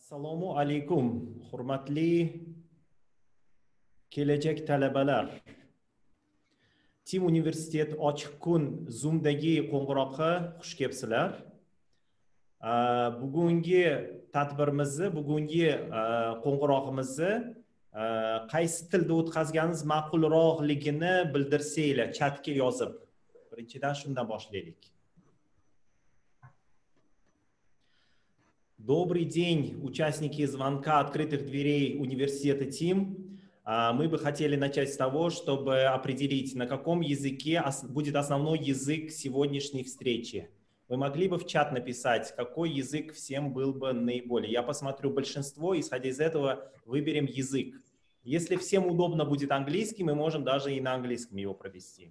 Assalomu alaykum, hurmatli kelajak talabalar. Tim Universitet ochiq kun Zoom'dagi qo'ng'iroqqa xush kelibsizlar. Bugungi tadbirimizni, bugungi qo'ng'iroqimizni qaysi tilda o'tkazganimiz ma'qulroqligini bildirsanglar, chatga yozib. Birinchidan shundan boshlaylik. Добрый день, участники звонка открытых дверей университета ТИМ. Мы бы хотели начать с того, чтобы определить, на каком языке будет основной язык сегодняшней встречи. Вы могли бы в чат написать, какой язык всем был бы наиболее. Я посмотрю большинство, исходя из этого выберем язык. Если всем удобно будет английский, мы можем даже и на английском его провести.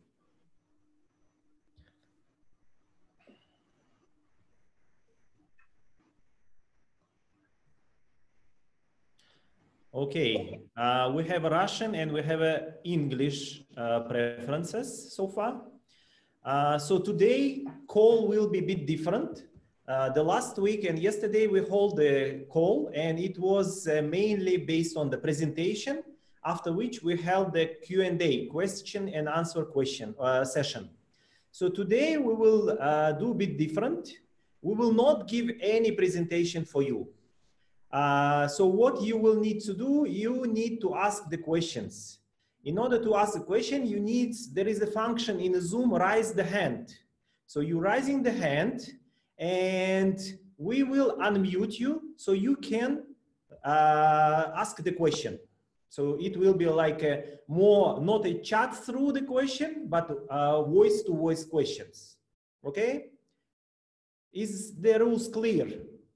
Okay, we have Russian and we have English preferences so far. So today call will be a bit different. The last week and yesterday we hold the call and it was mainly based on the presentation, after which we held the Q&A, question and answer session. So today we will do a bit different. We will not give any presentation for you. So what you will need to do, you need to ask the questions. In order to ask the question, there is a function in Zoom, raise the hand. So you're raising the hand and we will unmute you so you can ask the question. So it will be like not a chat through the question, but voice-to-voice questions. Okay? Is the rules clear?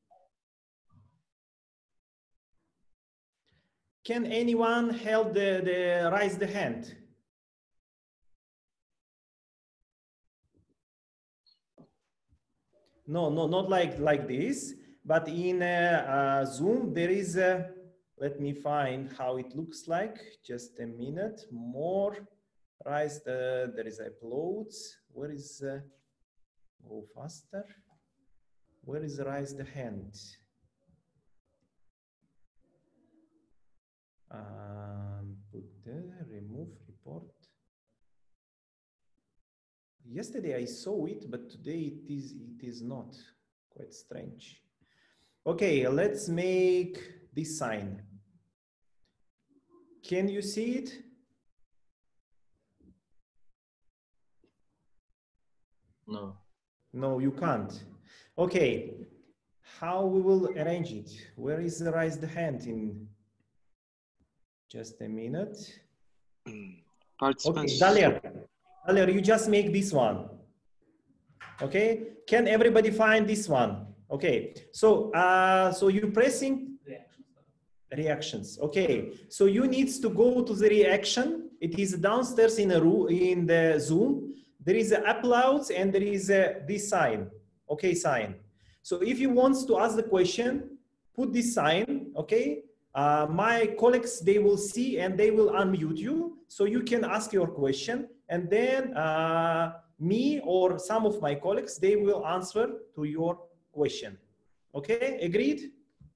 Can anyone help raise the hand? No, not like this, but in Zoom there is a, let me find how it looks like. Just a minute more. Raise there is uploads. Where is go faster? Where is raise the hand? Put there, remove report. Yesterday I saw it, but today it is not. Quite strange. Okay, let's make this sign. Can you see it? No. No, you can't. Okay, how we will arrange it? Where is the raise the hand in? Just a minute. Participants. Okay, Daler, you just make this one. Okay, can everybody find this one? Okay, so so you're pressing reactions. Okay, so you need to go to the reaction. It is downstairs in the Zoom. There is a uploads and there is this sign. Okay, sign. So if you want to ask the question, put this sign. Okay. My colleagues, they will see and they will unmute you so you can ask your question, and then me or some of my colleagues, they will answer to your question. Okay, agreed?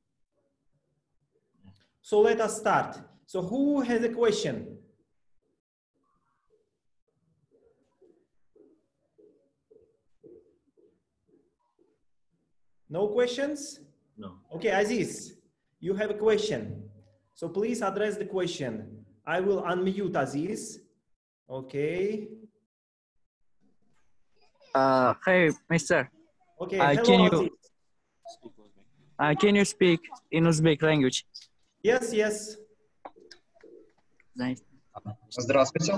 So let us start. So who has a question? No questions? No. Okay, Aziz. You have a question, so please address the question. I will unmute Aziz. Okay. Hey, mister. Okay, hello, can you speak in Uzbek language? Yes, yes. Nice. Здравствуйте.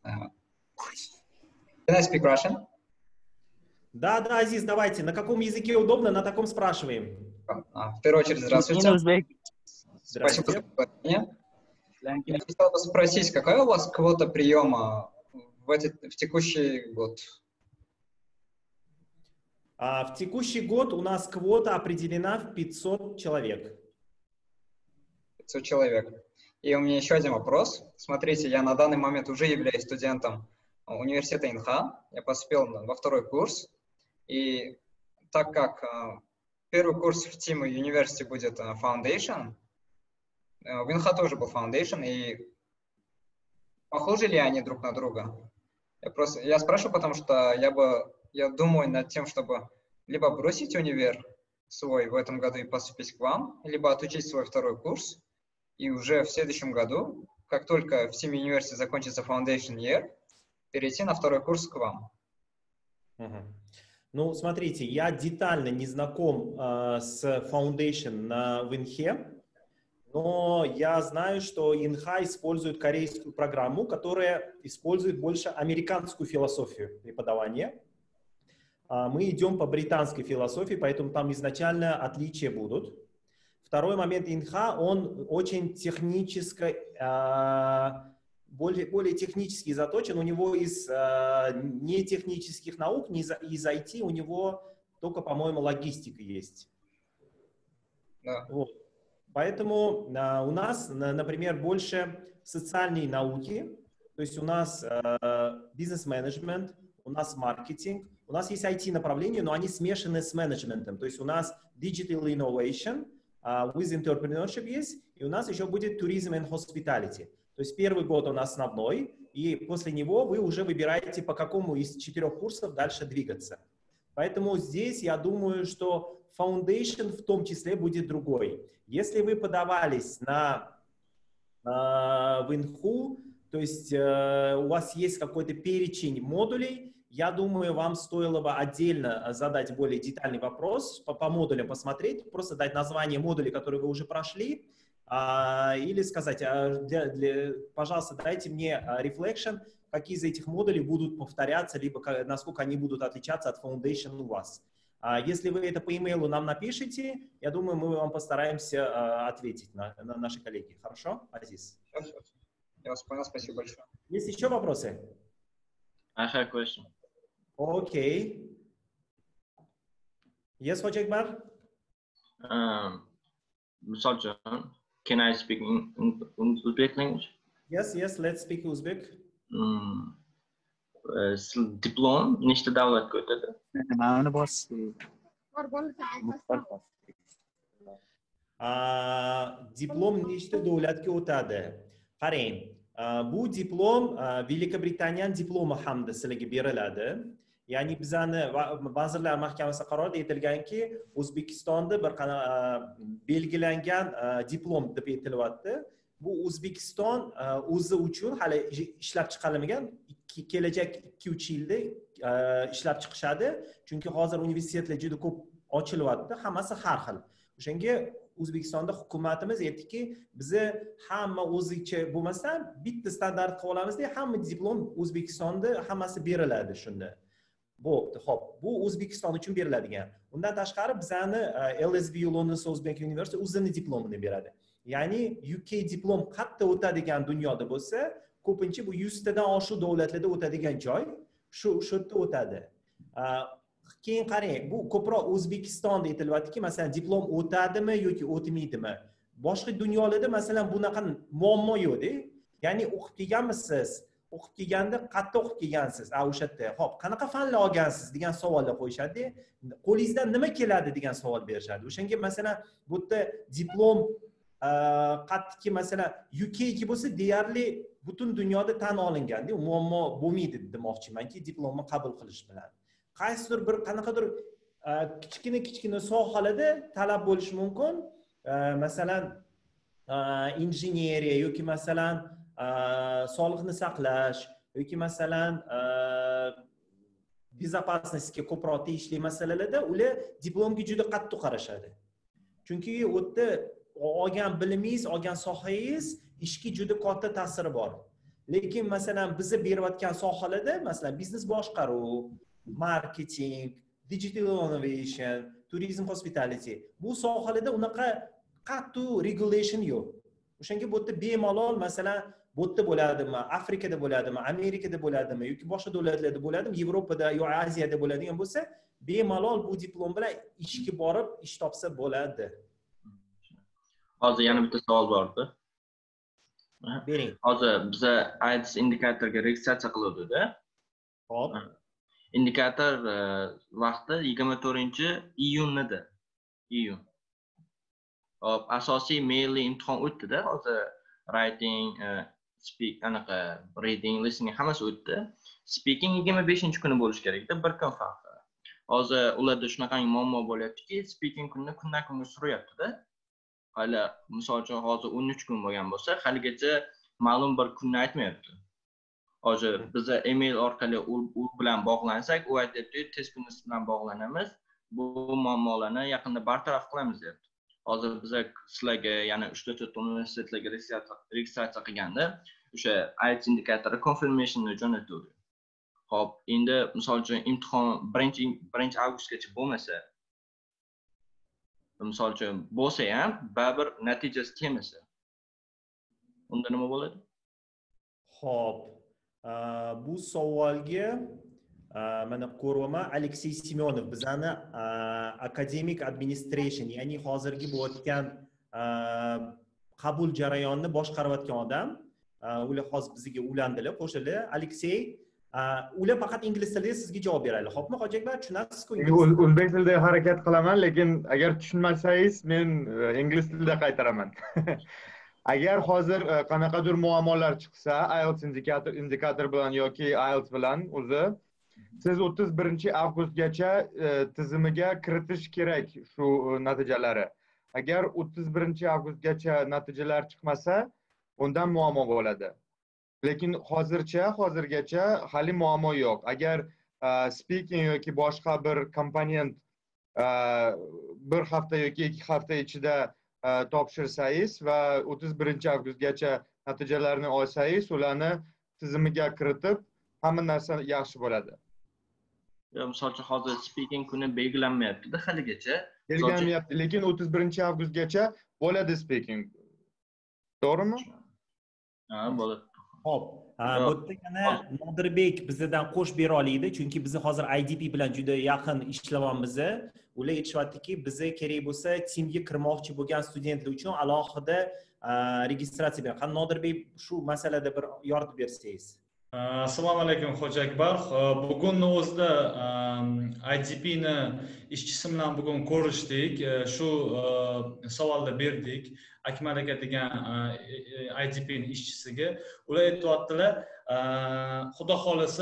Can I speak Russian? Да, Азиз, давайте. На каком языке удобно, на таком спрашиваем. В первую очередь, здравствуйте. Спасибо за приглашение. Я хотел бы спросить, какая у вас квота приема в текущий год? В текущий год у нас квота определена в 500 человек. 500 человек. И у меня еще один вопрос. Смотрите, я на данный момент уже являюсь студентом университета Инха. Я поступил во второй курс. И так как первый курс в Team University будет Foundation. В Инха тоже был Foundation, и похожи ли они друг на друга? Я спрашиваю, потому что я думаю над тем, чтобы либо бросить универ свой в этом году и поступить к вам, либо отучить свой второй курс, и уже в следующем году, как только в Team University закончится Foundation Year, перейти на второй курс к вам. Ну, смотрите, я детально не знаком с Foundation в Инхе, но я знаю, что Инха использует корейскую программу, которая использует больше американскую философию преподавания. Мы идем по британской философии, поэтому там изначально отличия будут. Второй момент, Инха, он очень технически, более технически заточен. У него из нетехнических наук, из IT, у него только, по-моему, логистика есть. Да. Вот. Поэтому у нас, например, больше социальные науки, то есть у нас бизнес-менеджмент, у нас маркетинг, у нас есть IT-направление, но они смешаны с менеджментом. То есть у нас digital innovation with entrepreneurship есть, и у нас еще будет tourism and hospitality. То есть первый год он основной, и после него вы уже выбираете, по какому из 4 курсов дальше двигаться. Поэтому здесь я думаю, что Foundation в том числе будет другой. Если вы подавались в Инху, то есть у вас есть какой-то перечень модулей, я думаю, вам стоило бы отдельно задать более детальный вопрос, по модулям посмотреть, просто дать название модулей, которые вы уже прошли, или сказать, пожалуйста, дайте мне reflection, какие из этих модулей будут повторяться, либо насколько они будут отличаться от Foundation у вас. Если вы это по имейлу нам напишите, я думаю, мы вам постараемся ответить на наши коллеги. Хорошо, Азиз? Я вас понял, спасибо большое. Есть еще вопросы? I have a question. Okay. Yes, Hoca Ekber? Mr. John, can I speak in Uzbek language? Yes, let's speak Uzbek. Diplom nechta davlatga o'tadi? Nimani bos? Diplom nechta davlatga o'tadi? Qarang, bu diplom Velikobritaniyani diplomi hamda sizlarga beriladi. Ya'ni bizani Vazirlar Mahkamasida qarorda aytilganki, O'zbekistonda bir belgilangan diplom deb aytilyapti. Bu O'zbekiston o'zi uchun hali ishlab chiqarilmagan, kelajak 2-3 yilda ishlab chiqishadi. Chunki hozir universitetlar juda ko'p ochilyapti, hammasi har xil. O'shanga O'zbekistonda hukumatimiz aytdiki, bizni hamma o'zicha bo'lmasdan bitta standart qilib olamizda, hamma diplom O'zbekistonda hammasi beriladi shunda. Bo'pti, xo'p. Bu O'zbekiston uchun beriladigan. Undan tashqari bizani LSBU London Southbank University o'zini diplomini beradi. Ya'ni UK diplom qayerda o'tadigan dunyoda bo'lsa, ko'pincha bu 100 tadan oshiq davlatlarda o'tadigan joy shu yerda o'tadi. Keyin qarang, bu ko'proq O'zbekistonda aytilyaptiki, masalan, diplom o'tadimi yoki o'tmaydimi? Boshqa dunyolarda masalan bunaqa muammo yo'q-da. Ya'ni o'qib kelganmisiz? O'qib kelganda qayerda o'qib kelgansiz? O'sha yerda. Xo'p, qanaqa fanlar olgansiz degan savollar qo'yishadi. Qo'lingizdan nima keladi degan savol berishadi. O'shanga masalan, bu yerda diplom qattiqki masalan UK ki bo'lsa deyarli butun dunyoda tan olingan-da, muammo bo'lmaydi demoqchimanki, diplomni qabul qilish bilan. Qaysidir bir qanaqadir kichkina sohalarda talab bo'lishi mumkin. Masalan, injineriya yoki masalan sog'liqni saqlash yoki masalan bezopasnostga ko'proq tegishli masalalarda ular diplomga juda qattiq qarashadi. Chunki u yerda olgan bilimingiz, olgan sohangiz ishga juda katta ta'siri bor. Lekin masalan bizni berayotgan sohalarda, masalan biznes boshqaruv, marketing, digital innovation, tourism hospitality, bu sohalarda unaqa qattiq regulation yo'q. O'shanga bu yerda bemalol masalan bu yerda bo'ladimi, Afrikada bo'ladimi, Amerikada bo'ladimi yoki boshqa davlatlarda bo'ladimi, Yevropada yoki Aziyada bo'ladigan bo'lsa, bemalol bu diplom bilan ishga borib ish topsa bo'ladi. Hozir yana bitta savol bor-da. Bering. Hozir biza IELTS indikatorga registratsiya qiluvdik-da. Xo'p. Indikator vaqti 24-iyunnida. EU. Asosiy me'yorli imtihon o'tdi-da, hozir writing, speak, anaqa reading, listening hammasi o'tdi. Speaking 25-kuni bo'lish kerak-da, bir kun farqi. Hozir ularda shunaqa muammo bo'lyaptiki, speaking kunni kundan kunga suryapti-da. Hali misol uchun hozir 13 kun bo'lgan bo'lsa, haligacha ma'lum bir kunni aytmayapti. Hozir biz email orqali u bilan bog'lansak, u aytayapti, test kuni bilan bog'lanamiz. Bu muammolarni yaqinda bartaraf qilamiz deyapti. Hozir biz sizlarga yana 3-4 universitetlarga registratsiya qilganda o'sha IELTS indikatori confirmationni jo'natadi. Xo'p, endi misol uchun imtihon 1 avgustgacha bo'lmasa, misol uchun bo'lsa ham, baribir natijasi kelmasa, unda nima bo'ladi? Xo'p, bu savolga mana ko'ryapman, Aleksey Semyonov bizani academic administration, ya'ni hozirgi bo'layotgan qabul jarayonini boshqarayotgan odam. Ular hozir bizga ulandilar, qo'shildi. Aleksey, ular faqat ingliz tilida sizga javob beradi. Xo'pmi, Hoji Akbar, tushunasizku? O'zbek tilida harakat qilaman, lekin agar tushunmasangiz, men ingliz tilida qaytaraman. Agar hozir qanaqadir muammolar chiqsa, IELTS indikator bilan yoki IELTS bilan o'zi siz 31 avgustgacha tizimiga kiritish kerak shu natijalari. Agar 31 avgustgacha natijalar chiqmasa, undan muammo bo'ladi. Lekin hozirgacha hali muammo yo'q. Agar speaking yoki boshqa bir komponent bir hafta yoki 2 hafta ichida topshirsangiz va 31 avgustgacha natijalarni olsangiz, ularni tizimiga kiritib, hamma narsa yaxshi bo'ladi. Misol uchun hozir speaking kuni belgilanmayapti-da haligacha. Belgilanmayapti, lekin 31 avgustgacha bo'ladi speaking. To'g'rimi? Ha, bo'ladi. Xo'p, bu yerda yana Nodirbek bizdan qo'shib bera oladi, chunki biz hozir IDP bilan juda yaqin ishlayapmiz. Ular aytishyaptiki, bizga kerak bo'lsa, timga kirmoqchi bo'lgan studentlar uchun alohida registratsiya beradi. Qani Nodirbek, shu masalada bir yordam bersangiz. Assalomu alaykum, Hoji Akbar. Bugunning o'zida IDPni ishchisi bilan bugun ko'rishdik. Shu savolni berdik Akmal aka degan IDPni ishchisiga. Ular aytayotdilar, xudo xolasa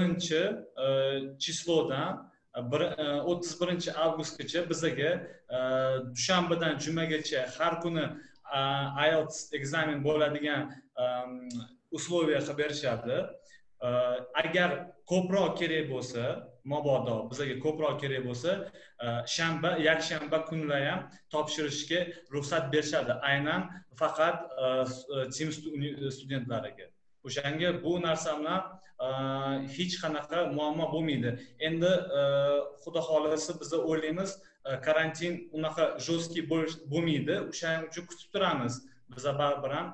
10-chislodan 31 avgustgacha bizga dushanbadan jumagacha har kuni IELTS ekzamen bo'ladigan условия qilib berishadi. Agar ko'proq kerak bo'lsa, mabodo bizga ko'proq kerak bo'lsa, shanba, yakshanba kunlar ham topshirishga ruxsat berishadi. Aynan faqat tim studentlariga. O'shanga bu narsa bilan hech qanaqa muammo bo'lmaydi. Endi xudo xolasa biz o'ylaymiz, karantin unaqa jo'stki bo'lmaydi. O'shaning uchun kutib turamiz. Biz baribir ham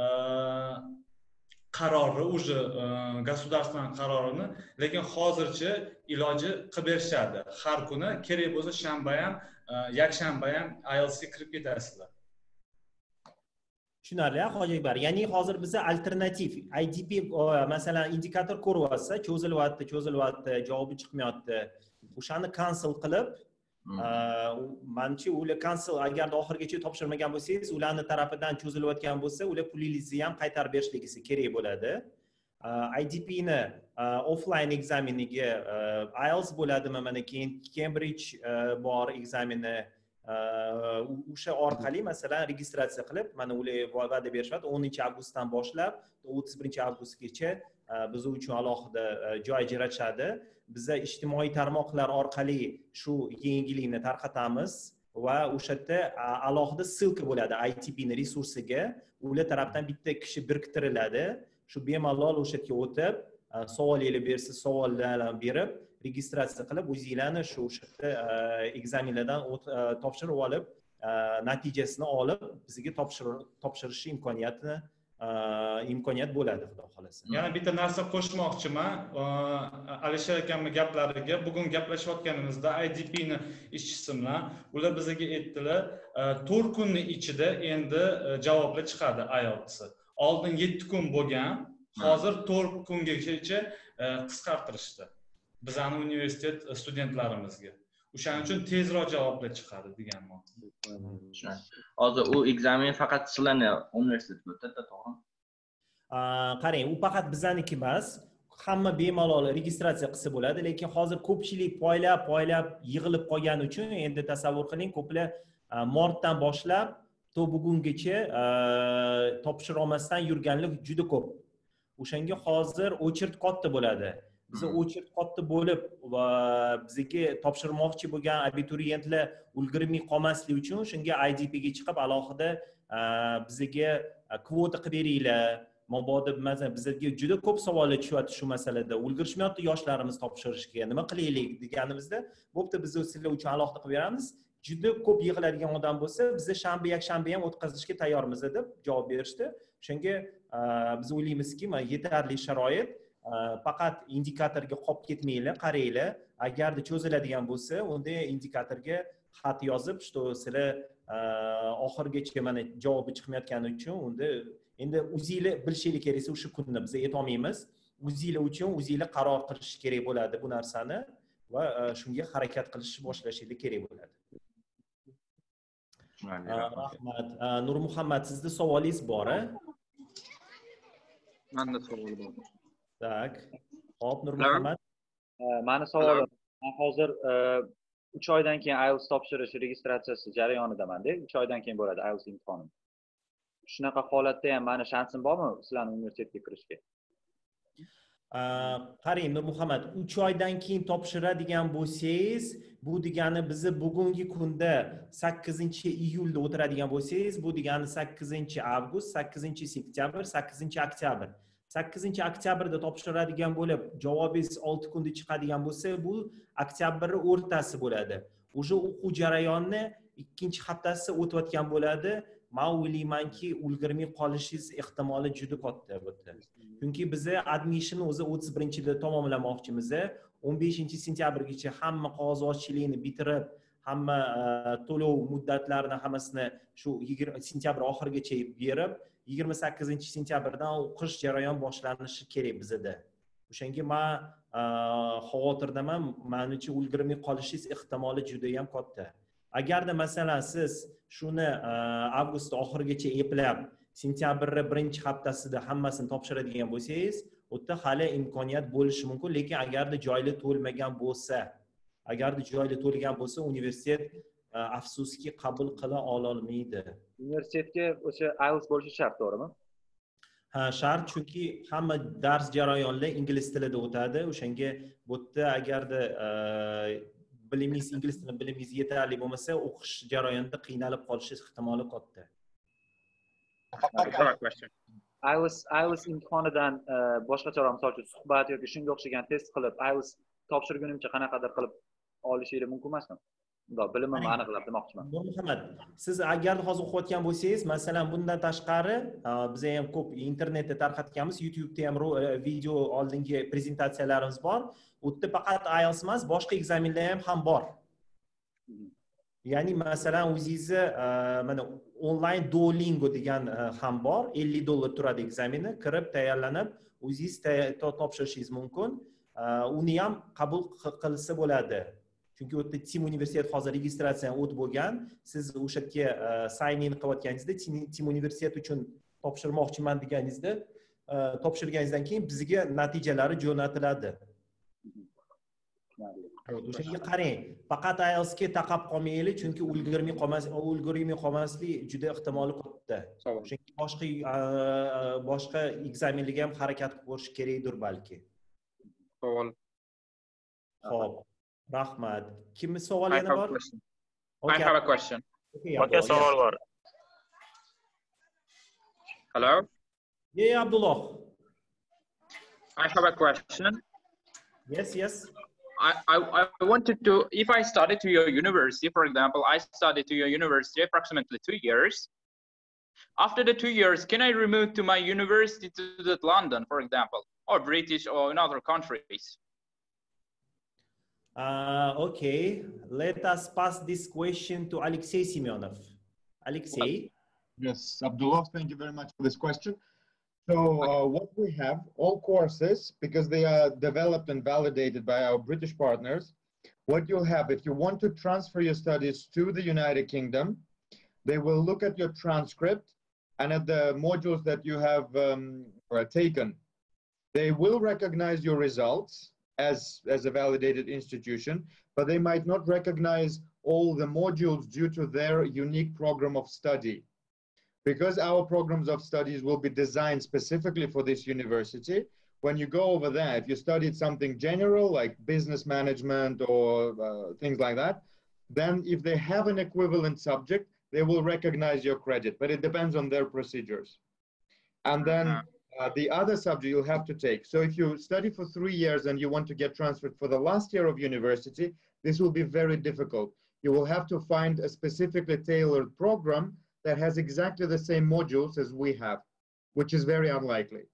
qarori, уже государственный qarorini, lekin hozircha iloji qilib berishadi. Har kuni kerak bo'lsa shanba ham, yakshanba ham IELTS ga kirib ketasizlar. Tushunarli, Hoji Akbar. Ya'ni hozir bizda alternativ IDP masalan indikator ko'ryapsa, cho'zilyapti, javobi chiqmayapti. O'shani cancel qilib, manimcha ular cancel agarda oxirigacha topshirmagan bo'lsangiz, ularning tarafidan cho'zilayotgan bo'lsa, ular pulingizni ham qaytarib berishligingiz kerak bo'ladi. IDP ni offline ekzameniga IELTS bo'ladimi, mana keyin Cambridge bor ekzameni, o'sha orqali masalan registratsiya qilib, mana ular va'da berishyapti, 10-avgustdan boshlab 31-avgustgacha biz uchun alohida joy ajratishadi. Biz ijtimoiy tarmoqlar orqali shu yangilikni tarqatamiz va o'sha yerda alohida ssilka bo'ladi ITP ni resursiga. Ular tarafdan bitta kishi biriktiriladi. Shu bemalol o'sha yerga o'tib, savollar bersa, savollarni berib, registratsiya qilib, o'zingizlarni shu yerda ekzamenlardan topshirib olib, natijasini olib, bizga topshirish imkoniyat bo'ladi, xudo xolasa. Yana bitta narsa qo'shmoqchiman. Alisher akamning gaplariga bugun gaplashayotganimizda IDP ni ishchisi bilan ular bizga aytdilar, 4 kunning ichida endi javoblar chiqadi IELTS. Oldin 7 kun bo'lgan, hozir 4 kungacha qisqartirishdi bizning universitet studentlarimizga. O'shaning uchun tezroq javoblar chiqadi deganman. Hozir u ekzamen faqat sizlarni universitetga o'tadi, to'g'rimi? Qarang, u faqat bizaniki emas. Hamma bemalol registratsiya qilsa bo'ladi, lekin hozir ko'pchilik poylab yig'ilib qolgani uchun endi tasavvur qiling, ko'plar martdan boshlab to bugungacha topshira olmasdan yurganlik juda ko'p. O'shanga hozir o'chirt katta bo'ladi. Biz o'chirt katta bo'lib va bizga topshirmoqchi bo'lgan abituriyentlar ulgurmay qolmaslik uchun shunga IDP ga chiqib alohida bizga kvota qilib beringlar. Mabodo bizga juda ko'p savollar tushyapti shu masalada. Ulgurishmayapti yoshlarimiz topshirishga. Nima qilaylik deganimizda, bo'pti biz sizlar uchun alohida qilib beramiz. Juda ko'p yig'iladigan odam bo'lsa, biz shanba, yakshanba ham o'tkazishga tayyormiz deb javob berishdi. Shunga biz o'ylaymizki, yetarli sharoit, faqat indikatorga qolib ketmanglar, qaranglar. Agarda cho'ziladigan bo'lsa, unda indikatorga xat yozib, что sizlar oxirgacha mana javobi chiqmayotgani uchun unda endi o'zingizlar bilishinglar kerak, o'sha kunni biz aytolmaymiz. O'zingizlar uchun o'zingizlar qaror qilish kerak bo'ladi bu narsani va shunga harakat qilish boshlashingiz kerak bo'ladi. Rahmat. Nur Muhammad, sizda savolingiz bor-a? Menda savol bor. Tak. Hop, Nur Muhammad. Meni savolim, men hozir 3 oydan keyin IELTS topshirish registratsiyasi jarayonidaman-da. 3 oydan keyin bo'ladi IELTS imtihoni. Shunaqa holatda ham meni shansim bormi sizlarning universitetga kirishga? Qarang, Nur Muhammad, 3 oydan keyin topshiradigan bo'lsangiz, bu degani bizni bugungi kunda 8-iyulda o'tiradigan bo'lsangiz, bu degani 8-avgust, 8-sentyabr, 8-oktyabr. 8-oktyabrda topshiradigan bo'lib, javobingiz 6 kunda chiqadigan bo'lsa, bu oktyabrning o'rtasi bo'ladi. O'sha o'quv jarayonni 2-haftasi o'tayotgan bo'ladi. Men o'ylaymanki, ulgurmay qolishingiz ehtimoli juda katta bu yerda. Chunki biz admission o'zi 31-da tamomlamoqchimiz. 15-sentyabrgacha hamma qog'ozchilikni bitirib, hamma to'lov muddatlarini hammasini shu sentyabr oxirigacha berib, 28-sentyabrdan o'qish jarayon boshlanishi kerak bizda. O'shanga men xavotirdaman, menimcha ulgurmay qolishingiz ehtimoli juda ham katta. Agarda masalan siz shuni avgust oxirigacha eplab, sentyabrning 1-haftasida hammasini topshiradigan bo'lsangiz, u yerda hali imkoniyat bo'lishi mumkin, lekin agarda joylar to'lmagan bo'lsa, universitet afsuski qabul qila olmaydi. Universitetga o'sha IELTS bo'lishi shart, to'g'rimi? Ha, shart, chunki hamma dars jarayonlar ingliz tilida o'tadi. O'shanga bu yerda agarda bilimingiz, ingliz tilini bilimingiz yetarli bo'lmasa, o'qish jarayonida qiynalib qolishingiz ehtimoli katta. IELTS imtihonidan boshqacharoq, misol uchun suhbat yoki shunga o'xshagan test qilib, IELTS topshirgunimcha qanaqadir qilib olishingiz mumkin emasmi? Bilimimni aniqlab demoqchiman. Muhammad, siz agar hozir o'qiyotgan bo'lsangiz, masalan, bundan tashqari, biz ham ko'p internetda tarqatganmiz, YouTube'da ham video oldingi prezentatsiyalarimiz bor. U yerda faqat IELTS emas, boshqa ekzamenlar ham bor. Ya'ni masalan, o'zingizni mana onlayn Duolingo degan ham bor, $50 turadi ekzameni, kirib tayyorlanib, o'zingiz topshirishingiz mumkin. Uni ham qabul qilsa bo'ladi. Chunki o'tda Tim universitet hozir registratsiyadan o'tib bo'lgan. Siz o'sha yerga sign in qilayotganingizda Tim universitet uchun topshirmoqchiman deganingizda, topshirganingizdan keyin bizga natijalari jo'natiladi. O'shanga qarang, faqat IELTS ga taqab qolmaylik, chunki ulgurmay qolmaslik juda ehtimoli katta. Chunki boshqa ekzamenlarga ham harakat qilib ko'rish kerakdir balki. Savol. Xo'p. Rahmat. Kimni savol yana bor? I have a question. Okay, savol bor. Hello? Yeah, Abdullah. I have a question. Yes. I wanted to, if I study to your university, for example, I studied to your university approximately 2 years. After the 2 years, can I remove to my university to London, for example, or British or in other countries? Okay, let us pass this question to Alexey Semyonov. Alexey? Yes, Abdullah, thank you very much for this question. So what we have, all courses, because they are developed and validated by our British partners, What you'll have, if you want to transfer your studies to the United Kingdom, they will look at your transcript and at the modules that you have taken. They will recognize your results as a validated institution, but they might not recognize all the modules due to their unique program of study. Because our programs of studies will be designed specifically for this university, when you go over there, if you studied something general like business management or things like that, then if they have an equivalent subject, they will recognize your credit, but it depends on their procedures. And then the other subject you'll have to take. So if you study for 3 years and you want to get transferred for the last year of university, this will be very difficult. You will have to find a specifically tailored program that has exactly the same modules as we have, which is very unlikely.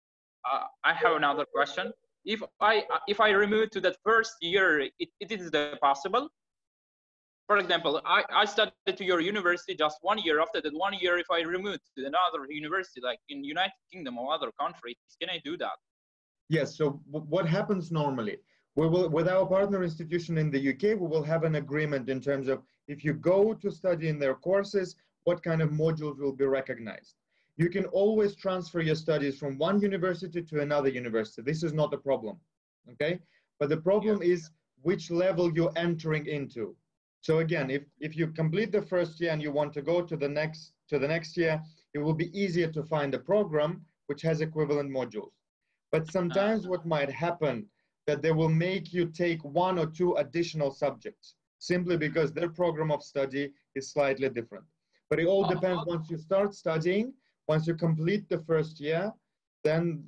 I have another question. If I remove to that first year, it is possible? For example, I studied to your university just 1 year. After that 1 year, if I remove to another university, like in United Kingdom or other countries, can I do that? Yes, so what happens normally? We will, with our partner institution in the UK, we will have an agreement in terms of if you go to study in their courses, what kind of modules will be recognized. You can always transfer your studies from one university to another university. This is not a problem, okay? But the problem is which level you're entering into. So again, if you complete the first year and you want to go to the next year, it will be easier to find a program which has equivalent modules. But sometimes what might happen that they will make you take 1 or 2 additional subjects simply because their program of study is slightly different. But it all depends once you start studying. Once you complete the first year, then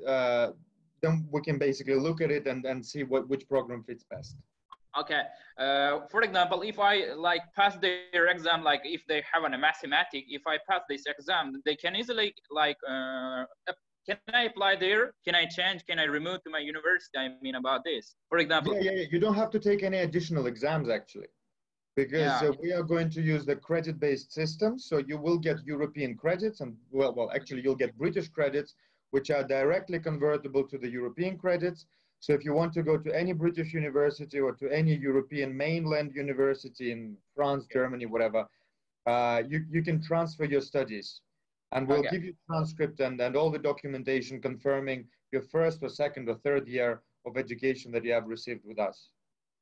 we can basically look at it and see which program fits best. Okay. For example, if I like pass their exam, like if they have a mathematics, if I pass this exam, they can easily like, can I apply there? Can I change? Can I remove to my university? I mean about this, for example. Yeah. You don't have to take any additional exams actually. Because we are going to use the credit-based system, so you will get European credits, and well, actually you'll get British credits, which are directly convertible to the European credits. So if you want to go to any British university or to any European mainland university in France, Germany, whatever, you can transfer your studies, and we'll give you transcript and all the documentation confirming your first or second or third year of education that you have received with us.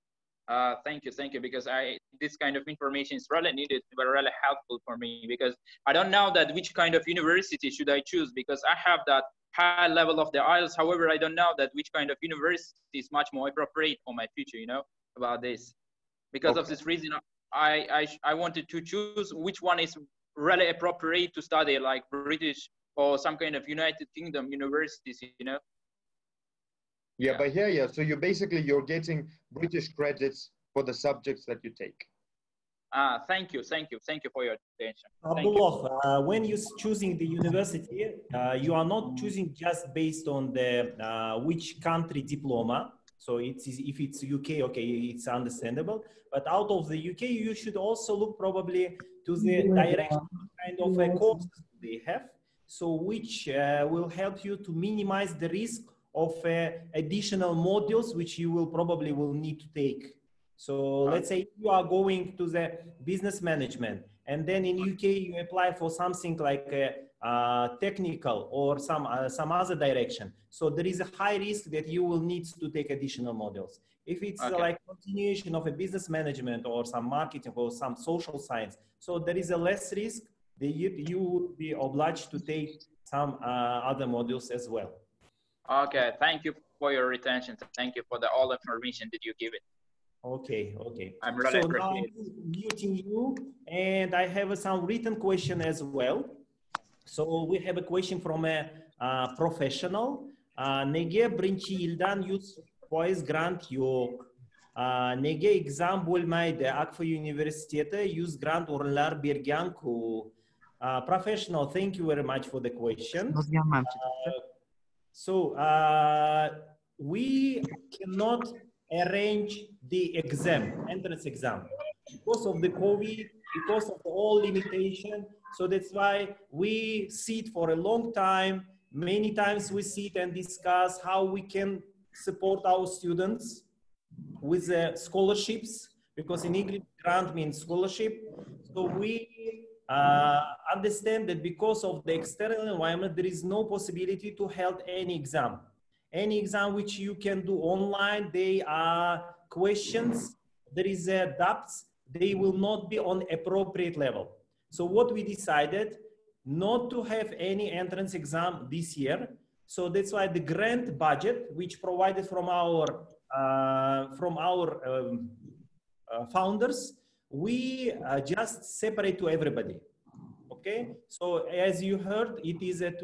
Thank you, because this kind of information is really needed, but really helpful for me, because I don't know that which kind of university should I choose, because I have that high level of the IELTS. However, I don't know that which kind of university is much more appropriate for my future, you know, about this. Because of this reason, I wanted to choose which one is really appropriate to study, like British or some kind of United Kingdom universities, you know. Yeah, but here, so you're getting British credits for the subjects that you take. Thank you for your attention. Abdullah, when you're choosing the university, you are not choosing just based on the which country diploma. So if it's UK, okay, it's understandable. But out of the UK, you should also look probably to the direction kind of a course they have. So which will help you to minimize the risk of additional modules which you will probably need to take. So let's say you are going to the business management, and then in UK you apply for something like technical or some other direction. So there is a high risk that you will need to take additional modules. If it's like continuation of a business management or some marketing or some social science, so there is a less risk that you will be obliged to take some other modules as well. Okay, thank you for your retention. Thank you for all information that you give it. Okay. I'm really so now I'm muting you, and I have some written question as well. So we have a question from a professional. Nege birinchi yildan 100% grant yok. Nege exam bo'lmaydi. Akfa universiteti 100 grant o'rinlar bergan-ku. Professional, thank you very much for the question. So we cannot arrange the entrance exam, because of the COVID, because of all limitation. So that's why we sit for a long time. Many times we sit and discuss how we can support our students. with scholarships, because in English, grant means scholarship. So we understand that because of the external environment, there is no possibility to hold any exam. Any exam which you can do online, they are questions, there is doubts, they will not be on appropriate level. So what we decided, not to have any entrance exam this year. So that's why the grant budget, which provided from our founders, we just separate to everybody. Okay, so as you heard, it is a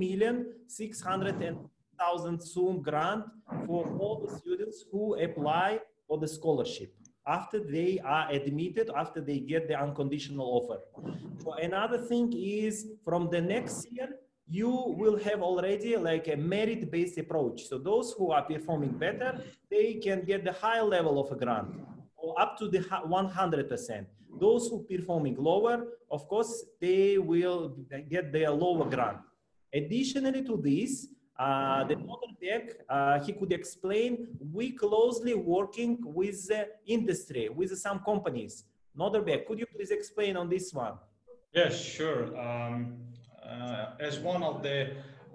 20,600,000 Zoom grant for all the students who apply for the scholarship after they are admitted, after they get the unconditional offer. So another thing is, from the next year, you will have already like a merit-based approach. So those who are performing better, they can get the higher level of a grant, or up to the 100%. Those who performing lower, of course, they will get their lower grant. Additionally to this, the Noderberg, he could explain, we closely working with the industry, with some companies. Noderberg, could you please explain on this one? Yes, sure. As one of the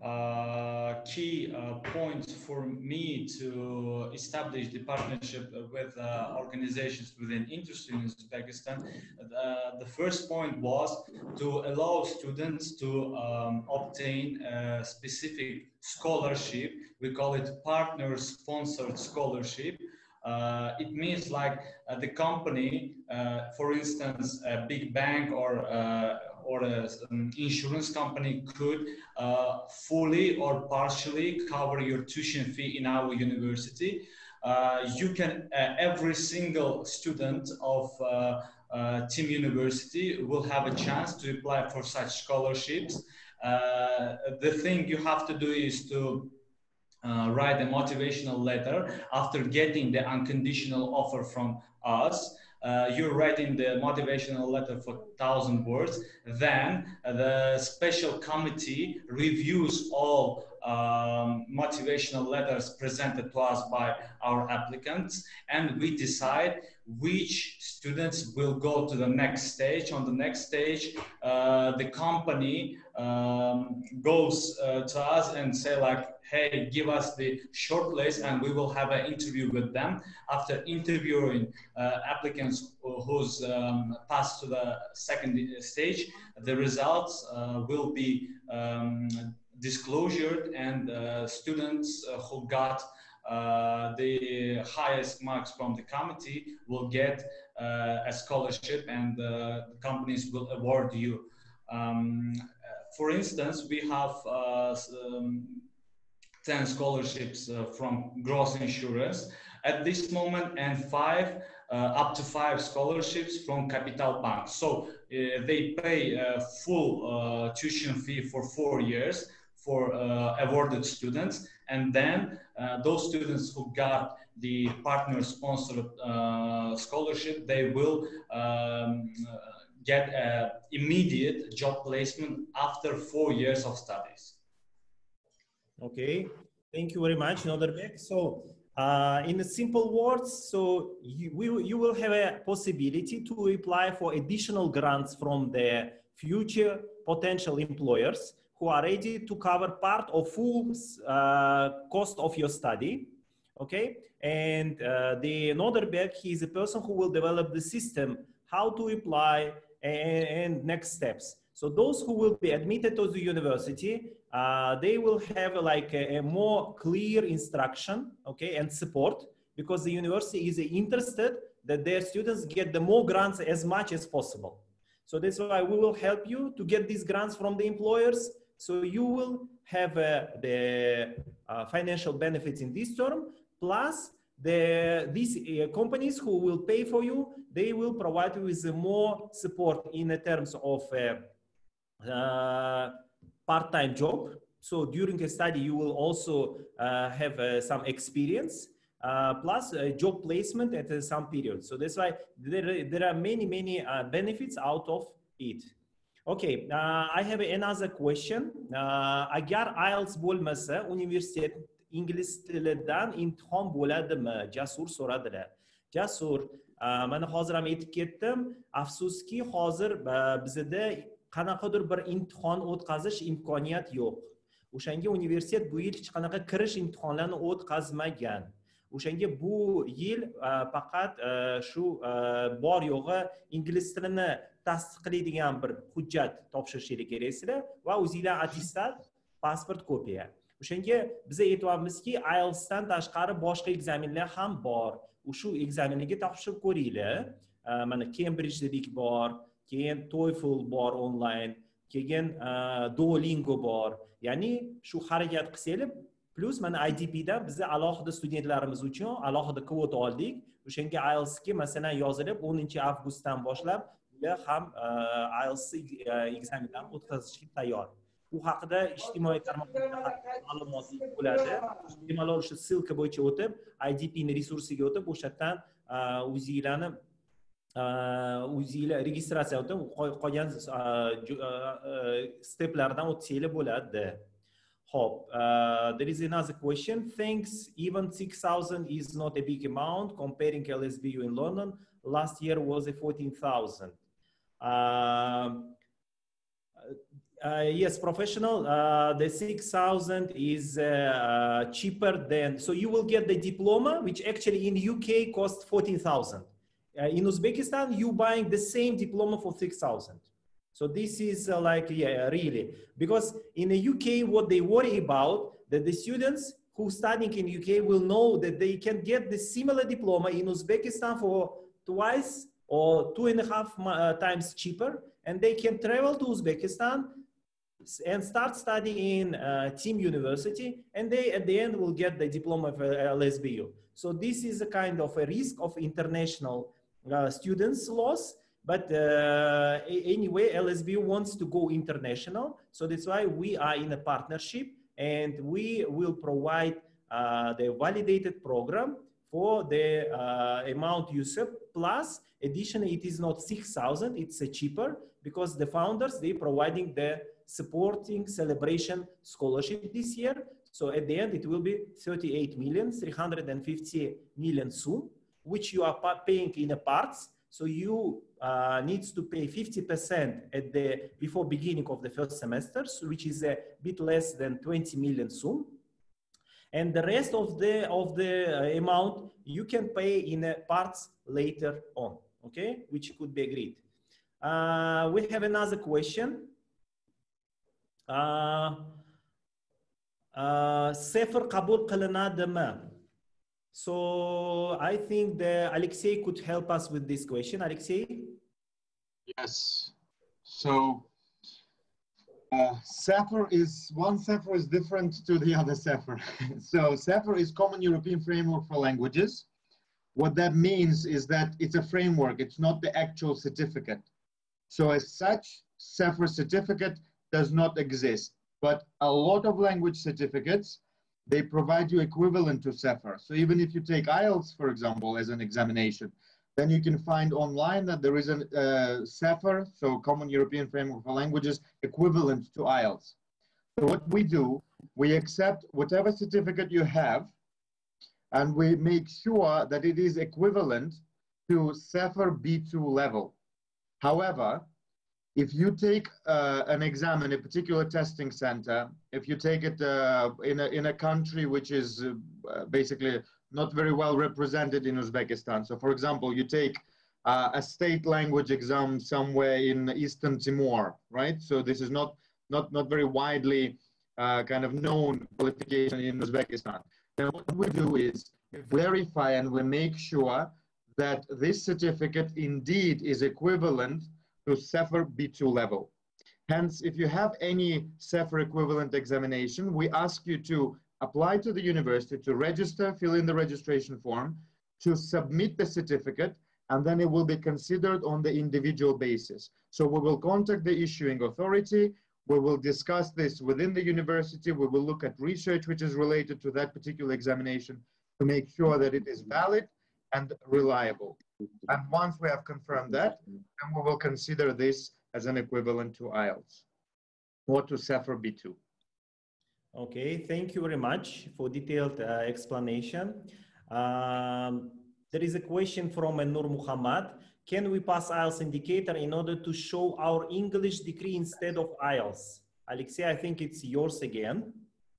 key points for me to establish the partnership with organizations within industry in Uzbekistan, the first point was to allow students to obtain a specific scholarship. We call it partner-sponsored scholarship. It means like the company, for instance, a big bank or an insurance company could fully or partially cover your tuition fee in our university. You can, every single student of Team University will have a chance to apply for such scholarships. The thing you have to do is to write a motivational letter after getting the unconditional offer from us. You're writing the motivational letter for 1,000 words. Then the special committee reviews all motivational letters presented to us by our applicants, and we decide which students will go to the next stage. On the next stage, the company goes to us and say like, hey, give us the shortlist and we will have an interview with them. After interviewing applicants who's passed to the second stage, the results will be disclosed, and students who got the highest marks from the committee will get a scholarship, and the companies will award you. For instance, we have 10 scholarships from Gross Insurance at this moment, and up to 5 scholarships from Capital Bank. So they pay a full tuition fee for 4 years for awarded students, and then those students who got the partner-sponsored scholarship, they will get an immediate job placement after 4 years of studies. Okay, thank you very much, Noderberg. So in simple words, so you will have a possibility to apply for additional grants from the future potential employers who are ready to cover part or full cost of your study. Okay, and the Noderberg, he is a person who will develop the system, how to apply and next steps. So those who will be admitted to the university, they will have like a more clear instruction, okay, and support, because the university is interested that their students get the more grants as much as possible. So that's why we will help you to get these grants from the employers. So you will have the financial benefits in this term, plus these companies who will pay for you, they will provide you with more support in terms of part-time job. So during a study, you will also have some experience, plus job placement at some period. So that's why there are many benefits out of it. Okay, I have another question. Agar IELTS bo'lmasa, universitet ingliz tilidan imtihon bo'ladimi? Jasur so'radilar. Jasur, mana hozir ham aytib ketdim. Afsuski, hozir bizda qanaqadir bir imtihon o'tkazish imkoniyat yo'q. O'shanga universitet bu yil hech qanaqa kirish imtihonlarini o'tkazmagan. O'shanga bu yil faqat shu bor yo'g'i ingliz tilini tasdiqlaydigan bir hujjat topshirishingiz keraksizlar va o'zingizlar attestat, pasport kopiya. O'shanga biz aytyapmizki, IELTS dan tashqari boshqa ekzaminlar ham bor. Shu ekzaminga topshirib ko'ringlar. Mana Cambridge'lik bor, keyin TOEFL bor onlayn, keyin Duolingo bor. Ya'ni shu harakat qilsanglar, plus mana IDPdan biz alohida studentlarimiz uchun alohida kvota oldik. O'shanga IELTS ga masalan yozilib 10-avgustdan boshlab ular ham IELTS ekzaminlarni o'tkazishga tayyor. Bu haqida ijtimoiy tarmoqlarda ma'lumot bo'ladi. Bemalol o'sha silka bo'yicha o'tib, IDP ni resursiga o'tib, o'shadan o'zingizlar registratsiya o'tib, qolgan steplardan o'tsanglar bo'ladi. Hope. There is another question. Thanks. Even 6,000 is not a big amount comparing LSBU in London. Last year was a 14,000. Yes, professional. The 6,000 is cheaper than. So you will get the diploma, which actually in UK costs 14,000. In Uzbekistan, you buying the same diploma for 6,000. So this is really, because in the UK, what they worry about, that the students who studying in UK will know that they can get the similar diploma in Uzbekistan for twice or 2.5 times cheaper, and they can travel to Uzbekistan and start studying in Team University, and they at the end will get the diploma of LSBU. So this is a kind of a risk of international students loss. But anyway, LSBU wants to go international. So that's why we are in a partnership, and we will provide the validated program for the amount user. Plus, additionally, it is not 6,000, it's cheaper because the founders, they're providing the supporting celebration scholarship this year. So at the end, it will be 38,350,000 soon, which you are paying in parts. So you needs to pay 50% at the before beginning of the first semester, which is a bit less than 20 million soon. And the rest of the amount you can pay in parts later on, okay? Which could be agreed. We have another question. Sefer qabul qilinadimi? So I think that Alexey could help us with this question. Alexey? Yes. So Sefer is, one Sefer is different to the other Sefer. So Sefer is Common European Framework for Languages. What that means is that it's a framework. It's not the actual certificate. So as such, Sefer certificate does not exist. But a lot of language certificates, they provide you equivalent to Sefer. So even if you take IELTS, for example, as an examination, then you can find online that there is a Sefer, so Common European Framework for Languages, equivalent to IELTS. So what we do, we accept whatever certificate you have, and we make sure that it is equivalent to Sefer B2 level. However, if you take an exam in a particular testing center, if you take it in a country which is basically not very well represented in Uzbekistan. So for example, you take a state language exam somewhere in Eastern Timor, right? So this is not very widely kind of known qualification in Uzbekistan. Then what we do is verify and we make sure that this certificate indeed is equivalent to Sefer B2 level. Hence, if you have any Sefer equivalent examination, we ask you to apply to the university, to register, fill in the registration form, to submit the certificate, and then it will be considered on the individual basis. So we will contact the issuing authority, we will discuss this within the university, we will look at research which is related to that particular examination to make sure that it is valid and reliable. And once we have confirmed that, then we will consider this as an equivalent to IELTS or to Sefer B2. Okay, thank you very much for detailed explanation. There is a question from Nur Muhammad. Can we pass IELTS indicator in order to show our English degree instead of IELTS? Alexei, I think it's yours again.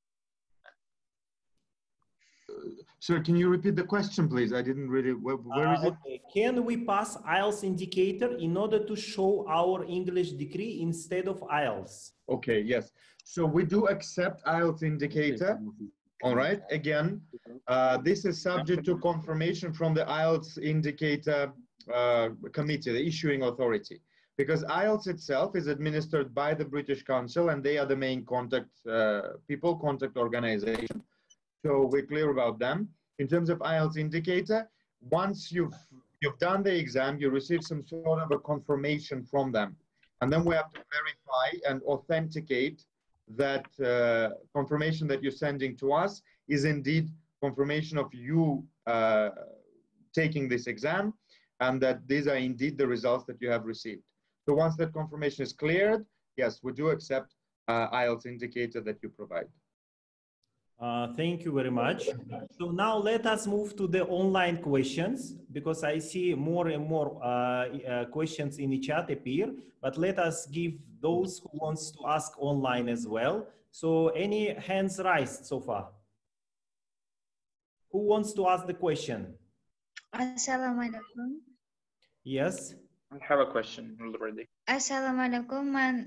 Sir, can you repeat the question, please? I didn't really, where is it? Okay. Can we pass IELTS indicator in order to show our English degree instead of IELTS? Okay, yes. So we do accept IELTS indicator. All right. Again, this is subject to confirmation from the IELTS indicator committee, the issuing authority, because IELTS itself is administered by the British Council, and they are the main contact people, contact organization. So we're clear about them. In terms of IELTS indicator, once you've done the exam, you receive some sort of a confirmation from them, and then we have to verify and authenticate that confirmation that you're sending to us is indeed confirmation of you taking this exam, and that these are indeed the results that you have received. So once that confirmation is cleared, yes, we do accept IELTS indicator that you provide. Thank you very much. So now let us move to the online questions, because I see more and more questions in the chat appear, but let us give those who wants to ask online as well. So any hands raised so far? Who wants to ask the question? Assalamualaikum. Yes. I have a question already. Assalamualaikum.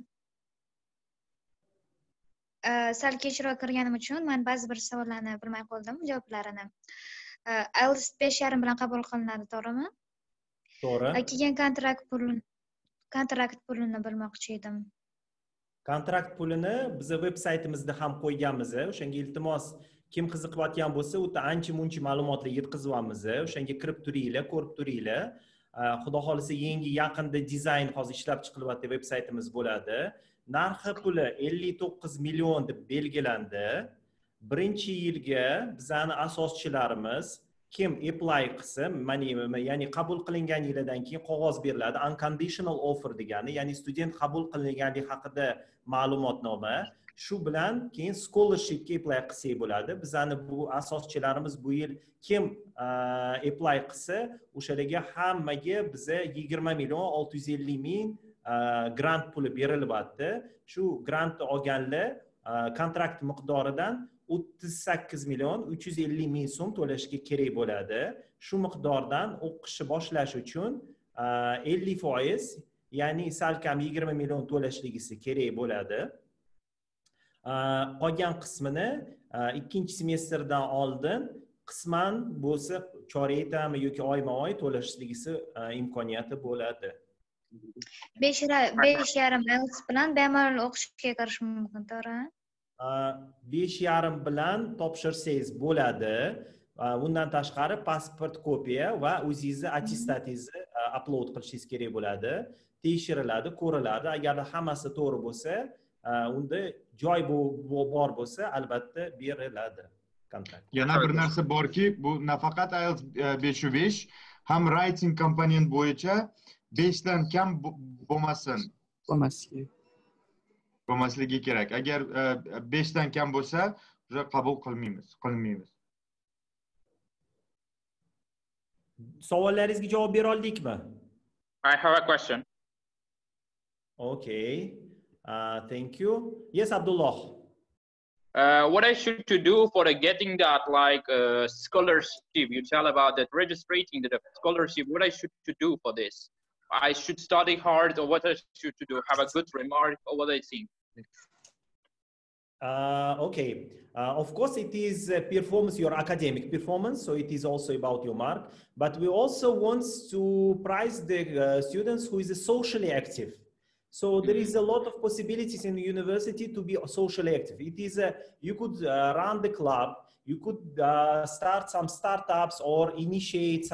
Sal kechroq kirganim uchun men ba'zi bir savollarni bilmay qoldim, javoblarini. IELTS 5,5 bilan qabul qilinadi, to'g'rimi? To'g'ri. Keyin kontrakt pulini bilmoqchi edim. Kontrakt pulini biz veb saytimizda ham qo'yganmiz. O'shanga iltimos, kim qiziqayotgan bo'lsa, u yerda ancha-muncha ma'lumotlar yetkazamiz. O'shanga kirib turinglar, ko'rib turinglar. Xudo xolisa yangi yaqinda dizayn hozir ishlab chiqilyapti, veb saytimiz bo'ladi. Narxi puli 59 million deb belgilandi. Birinchi yilga bizning asoschilarimiz kim apply qilsa, ya'ni qabul qilingan yildan keyin qog'oz beriladi, unconditional offer degani, ya'ni student qabul qilinganligi haqida ma'lumotnoma. Shu bilan keyin scholarshipga apply qilsak bo'ladi. Bizning bu asoschilarimiz bu yil kim apply qilsa, o'shalarga hammaga biza 20 million 650 ming grant puli berilyapti. Shu grantni olganlar kontrakt miqdoridan 38 million 350 ming so'm to'lashga kerak bo'ladi. Shu miqdordan o'qishni boshlash uchun 50%, ya'ni salkam 20 million to'lashligisi kerak bo'ladi. Qolgan qismini ikkinchi semestrdan oldin qisman bo'lsa chorakdami yoki oyma-oy to'lashligisi imkoniyati bo'ladi. 5,5 IELTS bilan bemalol o'qishga kirish mumkin, to'g'rimi? 5,5 bilan topshirsangiz bo'ladi. Undan tashqari pasport kopiya va o'zingizni attestatingizni upload qilishingiz kerak bo'ladi. Tekshiriladi, ko'riladi. Agar hammasi to'g'ri bo'lsa, unda joy bor bo'lsa, albatta beriladi kontrakt. Yana bir narsa borki, bu nafaqat IELTS 5,5, ham writing komponent bo'yicha 5 dan kam bo'lmasligi kerak. Agar 5 dan kam bo'lsa, biz qabul qilmaymiz. Savollaringizga javob bera oldikmi? I have a question. Okay. Thank you. Yes, Abdullah. What I should to do for getting that scholarship? You tell about that registering the scholarship. What I should to do for this? I should study hard, or what I should to do? Have a good remark, or what I think? Okay. Of course, it is performance, your academic performance, so it is also about your mark. But we also want to prize the students who is socially active. So there is a lot of possibilities in the university to be socially active. It is you could run the club, you could start some startups or initiate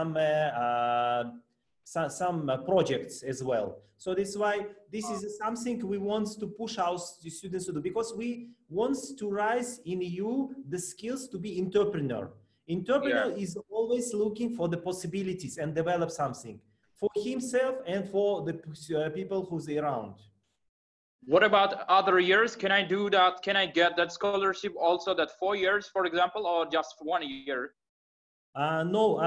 some projects as well. So this is why this is something we want to push our students to do, because we want to rise in you the skills to be entrepreneur. Entrepreneur is always looking for the possibilities and develop something for himself and for the people who's around. What about other years? Can I do that? Can I get that scholarship also that 4 years, for example, or just 1 year? No,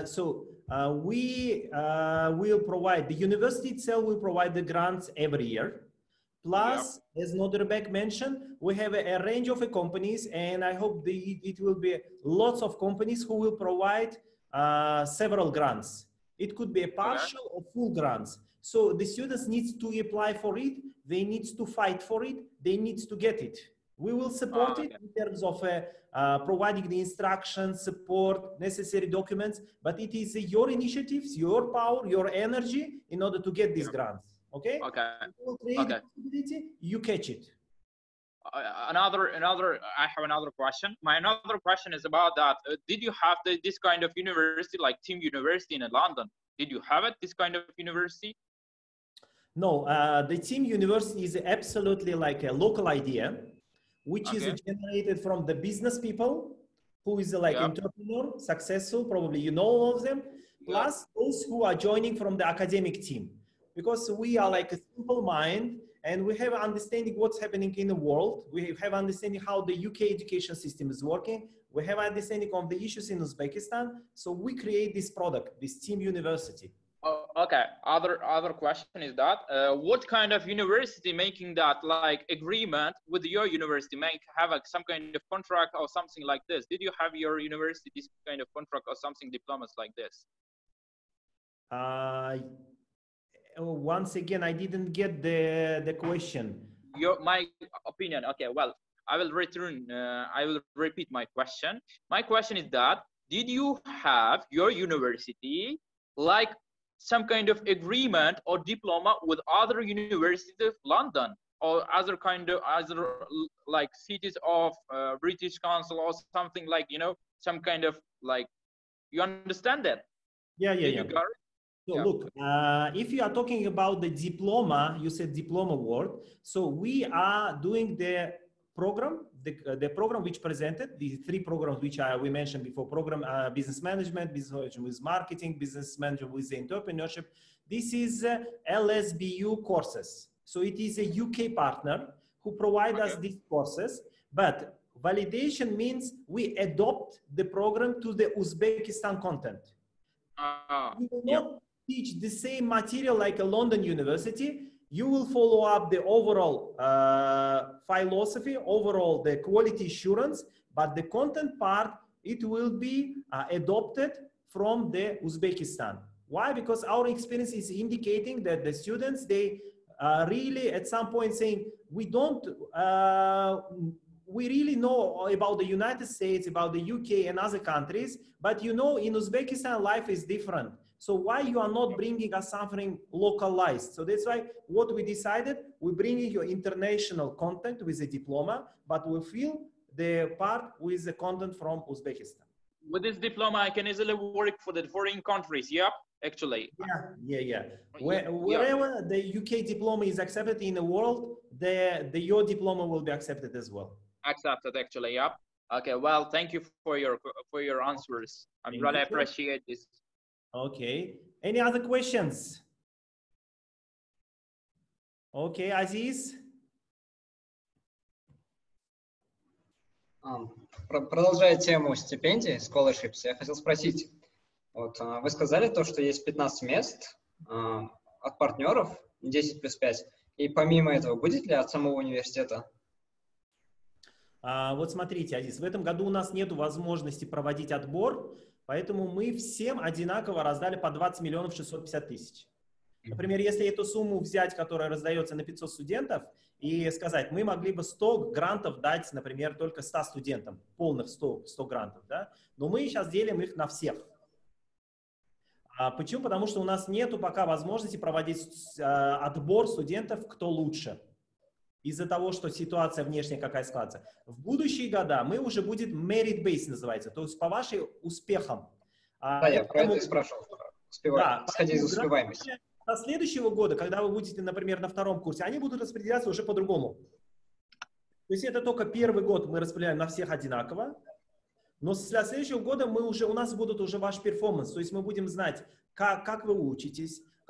we will provide, the university itself will provide the grants every year. Plus, as Noderbek mentioned, we have a range of companies, and I hope it will be lots of companies who will provide several grants. It could be a partial or full grants. So the students need to apply for it, they need to fight for it, they need to get it. We will support it in terms of providing the instructions, support, necessary documents, but it is your initiatives, your power, your energy in order to get these grants. Okay? Okay. You will create the possibility, you catch it. I have another question. My another question is about that. Did you have this kind of university, like Team University in London? Did you have it, this kind of university? No, the Team University is absolutely like a local idea, which is generated from the business people who is like entrepreneur, successful, probably you know all of them, plus those who are joining from the academic team. Because we are like a simple mind and we have understanding what's happening in the world. We have understanding how the UK education system is working. We have understanding of the issues in Uzbekistan. So we create this product, this Team University. Oh, okay. Other question is that what kind of university making that like agreement with your university, have some kind of contract or something like this? Did you have your university this kind of contract or something, diplomas like this? Once again, I didn't get the question. My opinion. Okay, well, I will repeat my question. My question is that, did you have your university like some kind of agreement or diploma with other universities of London or other like cities of British Council or something like, you know, some kind of like, you understand that? Yeah. You got it? So look, if you are talking about the diploma, you said diploma word. So we are doing the program, the program which presented, the 3 programs which we mentioned before, program business management, business management with marketing, business management with entrepreneurship. This is LSBU courses. So it is a UK partner who provide us these courses, but validation means we adopt the program to the Uzbekistan content. We will not teach the same material like a London university. You will follow up the overall philosophy, overall the quality assurance, but the content part, it will be adopted from the Uzbekistan. Why? Because our experience is indicating that the students, they really at some point saying, we really know about the United States, about the UK and other countries, but you know, in Uzbekistan, life is different. So why you are not bringing us something localized? So that's why what we decided, we bring your international content with a diploma, but we fill the part with the content from Uzbekistan. With this diploma, I can easily work for the foreign countries. Yep, actually. Yeah. Wherever the UK diploma is accepted in the world, your diploma will be accepted as well. Accepted, actually. Yep. Okay. Well, thank you for your answers. I really appreciate this. Okay. Any other questions? Okay, Aziz. Продолжая тему стипендий, scholarships, я хотел спросить, вот, вы сказали то, что есть 15 мест от партнеров, 10+5, и помимо этого будет ли от самого университета? Вот смотрите, Азиз, в этом году у нас нет возможности проводить отбор, поэтому мы всем одинаково раздали по 20 миллионов 650 тысяч. Например, если эту сумму взять, которая раздается на 500 студентов, и сказать, мы могли бы 100 грантов дать, например, только 100 студентам, полных 100 грантов, да? Но мы сейчас делим их на всех. Почему? Потому что у нас нету пока возможности проводить отбор студентов, кто лучше. Из-за того, что ситуация внешняя какая складывается. В будущие года мы уже будет merit-based называется, то есть по вашим успехам. Да, я про это и спрашивал. Исходя из успеваемости. Со следующего года, когда вы будете, например, на 2-м курсе, они будут распределяться уже по-другому. То есть это только первый год мы распределяем на всех одинаково, но со следующего года у нас будут уже ваш перформанс, то есть мы будем знать, как вы учитесь,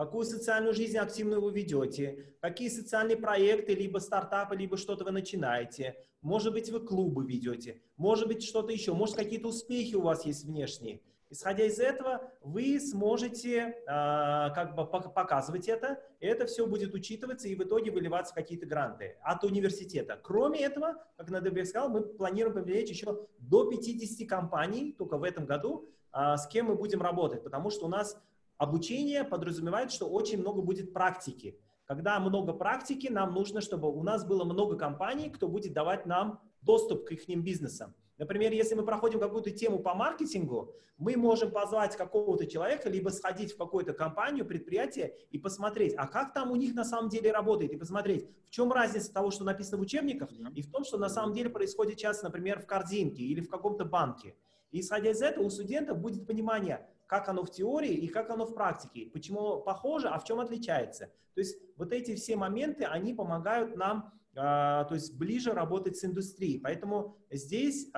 какую социальную жизнь активную вы ведете, какие социальные проекты, либо стартапы, либо что-то вы начинаете. Может быть, вы клубы ведете, может быть, что-то еще, может, какие-то успехи у вас есть внешние. Исходя из этого, вы сможете как бы показывать это, и это все будет учитываться и в итоге выливаться в какие-то гранты от университета. Кроме этого, как Надырбек сказал, мы планируем привлечь еще до 50 компаний только в этом году, с кем мы будем работать, потому что у нас обучение подразумевает, что очень много будет практики. Когда много практики, нам нужно, чтобы у нас было много компаний, кто будет давать нам доступ к их бизнесам. Например, если мы проходим какую-то тему по маркетингу, мы можем позвать какого-то человека, либо сходить в какую-то компанию, предприятие и посмотреть, а как там у них на самом деле работает, и посмотреть, в чем разница того, что написано в учебниках, и в том, что на самом деле происходит сейчас, например, в корзинке или в каком-то банке. И исходя из этого у студентов будет понимание, как оно в теории и как оно в практике, почему похоже, а в чем отличается. То есть вот эти все моменты, они помогают нам то есть ближе работать с индустрией. Поэтому здесь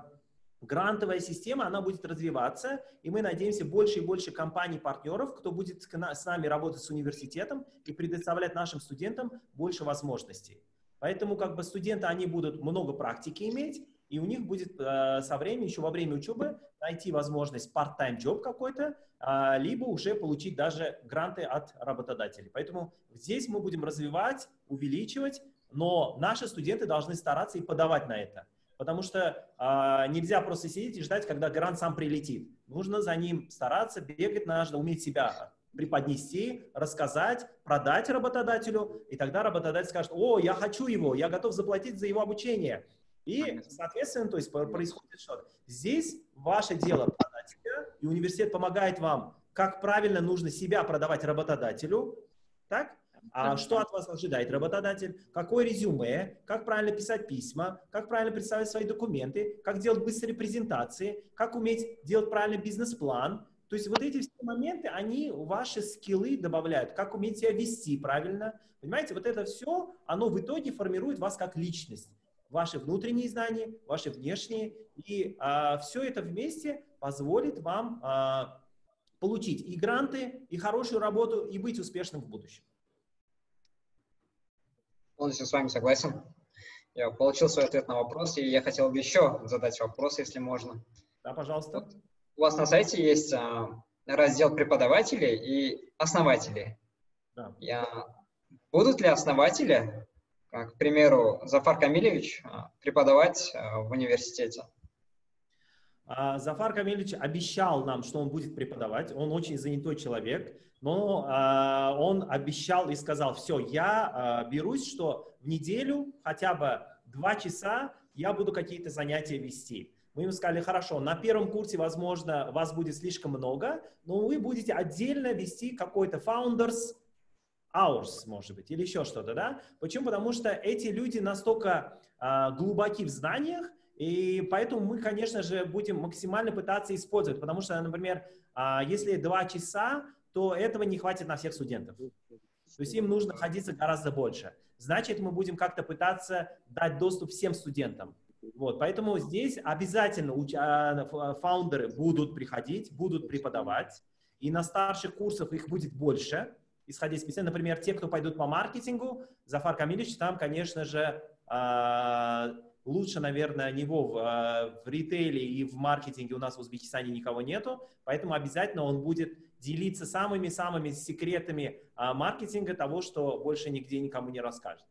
грантовая система, она будет развиваться, и мы надеемся больше и больше компаний-партнеров, кто будет с нами работать с университетом и предоставлять нашим студентам больше возможностей. Поэтому как бы студенты, они будут много практики иметь, и у них будет со временем, еще во время учебы, найти возможность part-time job какой-то, либо уже получить даже гранты от работодателей. Поэтому здесь мы будем развивать, увеличивать, но наши студенты должны стараться и подавать на это. Потому что нельзя просто сидеть и ждать, когда грант сам прилетит. Нужно за ним стараться, бегать, нужно уметь себя преподнести, рассказать, продать работодателю. И тогда работодатель скажет: о, я хочу его, я готов заплатить за его обучение. И, соответственно, то есть происходит что-то. Здесь ваше дело продать себя, и университет помогает вам, как правильно нужно себя продавать работодателю, так? А что от вас ожидает работодатель? Какое резюме? Как правильно писать письма? Как правильно представить свои документы? Как делать быстрые презентации? Как уметь делать правильный бизнес-план? То есть вот эти все моменты, они ваши скиллы добавляют. Как уметь себя вести правильно? Понимаете, вот это все, оно в итоге формирует вас как личность. Ваши внутренние знания, ваши внешние. И все это вместе позволит вам получить и гранты, и хорошую работу, и быть успешным в будущем. Полностью с вами согласен. Я получил свой ответ на вопрос, и я хотел бы еще задать вопрос, если можно. Да, пожалуйста. Вот у вас на сайте есть раздел преподавателей и основателей. Да. Будут ли основатели, к примеру, Зафар Камилевич, преподавать в университете? Зафар Камилевич обещал нам, что он будет преподавать. Он очень занятой человек. Но он обещал и сказал: все, я берусь, что в неделю хотя бы 2 часа я буду какие-то занятия вести. Мы ему сказали: хорошо, на первом курсе, возможно, вас будет слишком много, но вы будете отдельно вести какой-то Founders Hours, может быть, или еще что-то, да? Почему? Потому что эти люди настолько глубоки в знаниях, и поэтому мы, конечно же, будем максимально пытаться использовать. Потому что, например, если 2 часа, то этого не хватит на всех студентов. То есть им нужно находиться гораздо больше. Значит, мы будем как-то пытаться дать доступ всем студентам. Вот, поэтому здесь обязательно фаундеры будут приходить, будут преподавать. И на старших курсах их будет больше, исходя из специальности. Например, те, кто пойдут по маркетингу, Зафар Камилевич, там, конечно же, лучше, наверное, него в ритейле и в маркетинге у нас в Узбекистане никого нету, поэтому обязательно он будет делиться самыми-самыми секретами маркетинга, того, что больше нигде никому не расскажет.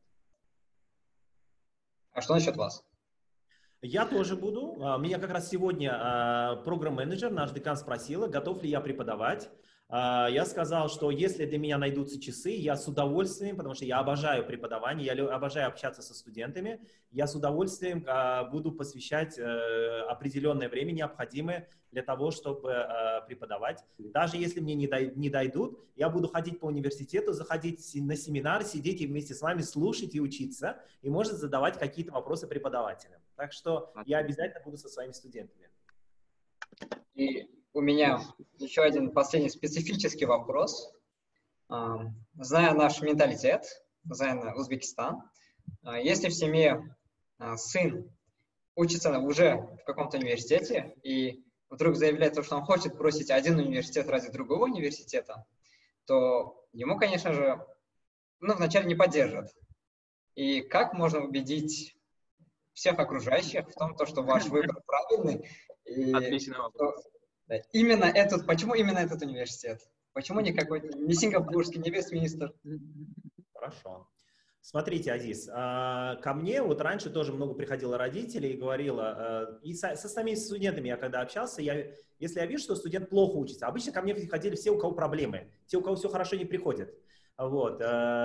А что насчет вас? Я тоже буду. Меня как раз сегодня программ-менеджер, наш декан, спросила, готов ли я преподавать. Я сказал, что если для меня найдутся часы, я с удовольствием, потому что я обожаю преподавание, я обожаю общаться со студентами, я с удовольствием буду посвящать определенное время, необходимое для того, чтобы преподавать. Даже если мне не дойдут, я буду ходить по университету, заходить на семинары, сидеть и вместе с вами слушать и учиться, и, может, задавать какие-то вопросы преподавателям. Так что я обязательно буду со своими студентами. И у меня еще один последний специфический вопрос. Зная наш менталитет, зная Узбекистан, если в семье сын учится уже в каком-то университете и вдруг заявляет, что он хочет бросить один университет ради другого университета, то ему, конечно же, ну, вначале не поддержат. И как можно убедить всех окружающих в том, что ваш выбор правильный? И Отлично. именно этот, почему именно этот университет? Почему не какой-то, не сингапурский, не Вестминстер? Хорошо. Смотрите, Азиз, ко мне вот раньше тоже много приходило родителей и говорило, и со самими студентами я когда общался, если я вижу, что студент плохо учится, обычно ко мне приходили все, у кого проблемы, те, у кого все хорошо, не приходят. Вот.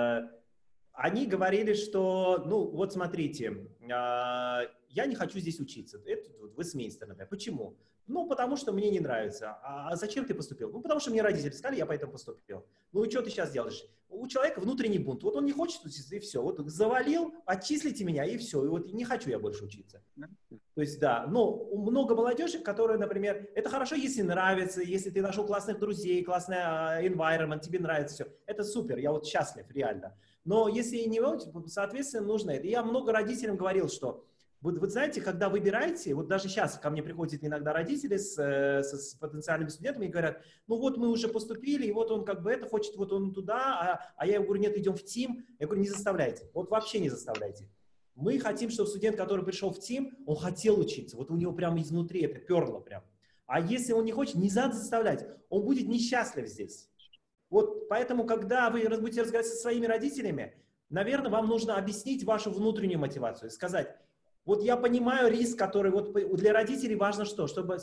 Они говорили, что, ну, вот смотрите, я не хочу здесь учиться, это Вестминстер, например. Почему? Ну, потому что мне не нравится. А зачем ты поступил? Ну, потому что мне родители сказали, я поэтому поступил. Ну, и что ты сейчас делаешь? У человека внутренний бунт. Вот он не хочет учиться, и все. Вот завалил, отчислите меня, и все. И вот не хочу я больше учиться. То есть, да. Но много молодежи, которые, например, это хорошо, если нравится, если ты нашел классных друзей, классный environment, тебе нравится все. Это супер, я вот счастлив, реально. Но если не, соответственно, нужно это. И я много родителям говорил, что вот знаете, когда выбираете, вот даже сейчас ко мне приходят иногда родители с потенциальными студентами и говорят, ну вот мы уже поступили, и вот он как бы это хочет, вот он туда, а я говорю, нет, идем в ТИМ. Я говорю, не заставляйте, вот вообще не заставляйте. Мы хотим, чтобы студент, который пришел в ТИМ, он хотел учиться, вот у него прямо изнутри это перло прям. А если он не хочет, не надо заставлять, он будет несчастлив здесь. Вот поэтому, когда вы будете разговаривать со своими родителями, наверное, вам нужно объяснить вашу внутреннюю мотивацию, сказать, вот я понимаю риск, который вот для родителей важно что? Чтобы,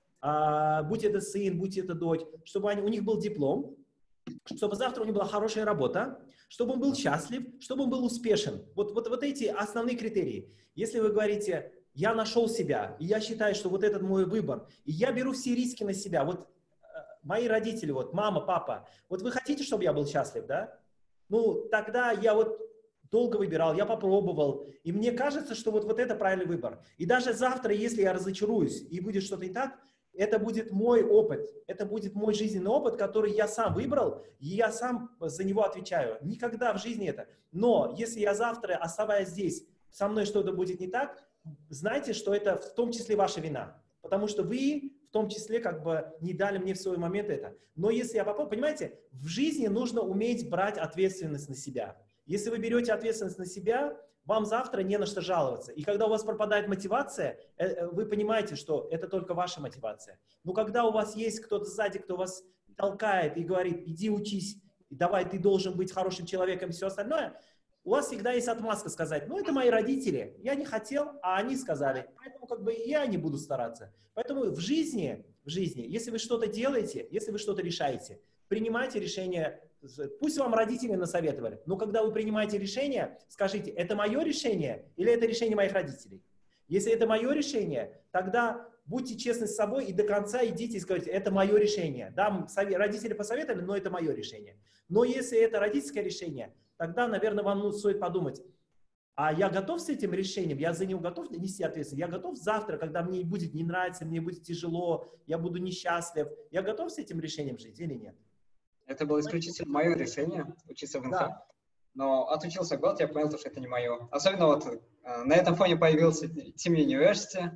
будь это сын, будь это дочь, чтобы у них был диплом, чтобы завтра у них была хорошая работа, чтобы он был счастлив, чтобы он был успешен. Вот эти основные критерии. Если вы говорите, я нашел себя, и я считаю, что вот этот мой выбор, и я беру все риски на себя, вот мои родители, вот мама, папа, вот вы хотите, чтобы я был счастлив, да? Ну, тогда я вот долго выбирал, я попробовал, и мне кажется, что вот это правильный выбор. И даже завтра, если я разочаруюсь и будет что-то не так, это будет мой опыт, это будет мой жизненный опыт, который я сам выбрал, и я сам за него отвечаю. Никогда в жизни это. Но если я завтра, оставаясь здесь, со мной что-то будет не так, знайте, что это в том числе ваша вина. Потому что вы в том числе как бы не дали мне в свой момент это. Но если я попробую, понимаете, в жизни нужно уметь брать ответственность на себя. Если вы берете ответственность на себя, вам завтра не на что жаловаться. И когда у вас пропадает мотивация, вы понимаете, что это только ваша мотивация. Но когда у вас есть кто-то сзади, кто вас толкает и говорит, иди учись, давай, ты должен быть хорошим человеком и все остальное, у вас всегда есть отмазка сказать, ну это мои родители, я не хотел, а они сказали, поэтому как бы я не буду стараться. Поэтому в жизни, если вы что-то делаете, если вы что-то решаете, принимайте решение. Пусть вам родители насоветовали, но когда вы принимаете решение, скажите, это мое решение или это решение моих родителей? Если это мое решение, тогда будьте честны с собой и до конца идите и скажите, это мое решение. Да, родители посоветовали, но это мое решение. Но если это родительское решение, тогда, наверное, вам стоит подумать, а я готов с этим решением, я за него готов нести ответственность, я готов завтра, когда мне будет не нравиться, мне будет тяжело, я буду несчастлив, я готов с этим решением жить или нет? Это было исключительно мое решение, учиться в НХ. Да. Но отучился год, я понял, что это не мое. Особенно вот на этом фоне появился Team University,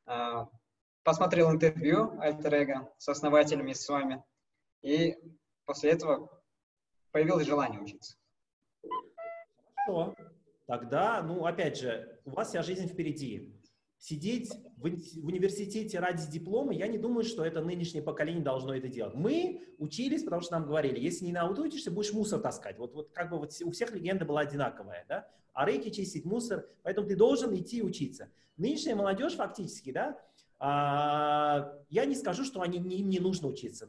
посмотрел интервью Alter-Ego с основателями, с вами, и после этого появилось желание учиться. Хорошо. Тогда, ну, опять же, у вас вся жизнь впереди. Сидеть в университете ради диплома, я не думаю, что это нынешнее поколение должно это делать. Мы учились, потому что нам говорили, если не научишься, будешь мусор таскать. Вот как бы вот у всех легенда была одинаковая, да? А рейки чистить, мусор, поэтому ты должен идти учиться. Нынешняя молодежь фактически, да, я не скажу, что им не нужно учиться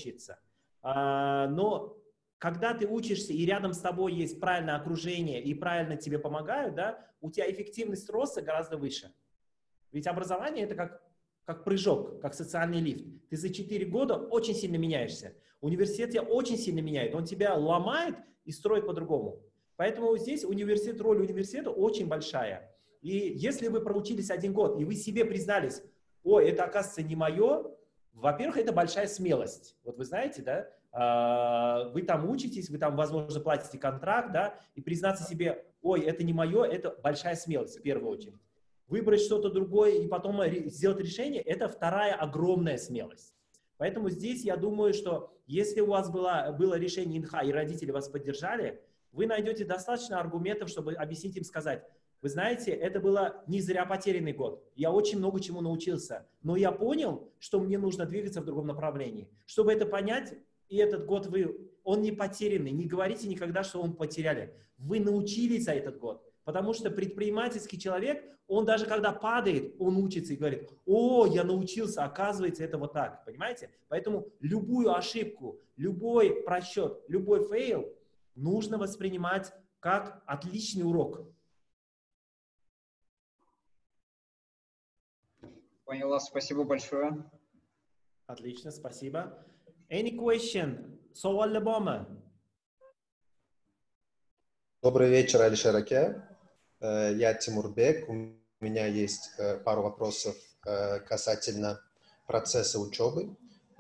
но когда ты учишься и рядом с тобой есть правильное окружение и правильно тебе помогают, да, у тебя эффективность роста гораздо выше. Ведь образование – это как прыжок, как социальный лифт. Ты за 4 года очень сильно меняешься. Университет тебя очень сильно меняет. Он тебя ломает и строит по-другому. Поэтому здесь роль университета очень большая. И если вы проучились 1 год, и вы себе признались, ой, это, оказывается, не мое, во-первых, это большая смелость. Вот вы знаете, да, вы там учитесь, вы там, возможно, платите контракт, да, и признаться себе, ой, это не мое, это большая смелость в первую очередь. Выбрать что-то другое и потом сделать решение – это вторая огромная смелость. Поэтому здесь я думаю, что если у вас было решение ИНХА и родители вас поддержали, вы найдете достаточно аргументов, чтобы объяснить им, сказать: вы знаете, это было не зря потерянный год. Я очень много чему научился, но я понял, что мне нужно двигаться в другом направлении. Чтобы это понять, и этот год он не потерянный. Не говорите никогда, что он потеряли. Вы научились за этот год. Потому что предпринимательский человек, он даже когда падает, он учится и говорит: о, я научился, оказывается, это вот так. Понимаете? Поэтому любую ошибку, любой просчет, любой фейл нужно воспринимать как отличный урок. Поняла, спасибо большое. Отлично, спасибо. Any question? Savol bormi? Добрый вечер, Алишер Аке. Я Тимурбек. У меня есть пару вопросов касательно процесса учебы.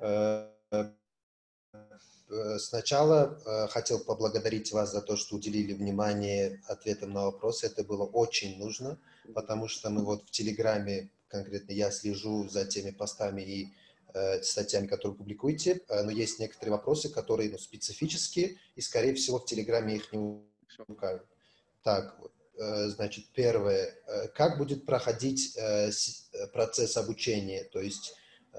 Сначала хотел поблагодарить вас за то, что уделили внимание ответам на вопросы. Это было очень нужно, потому что мы вот в Телеграме, конкретно я слежу за теми постами и статьями, которые публикуете, но есть некоторые вопросы, которые специфические, и, скорее всего, в Телеграме их не укажут. Так, значит, первое. Как будет проходить процесс обучения? То есть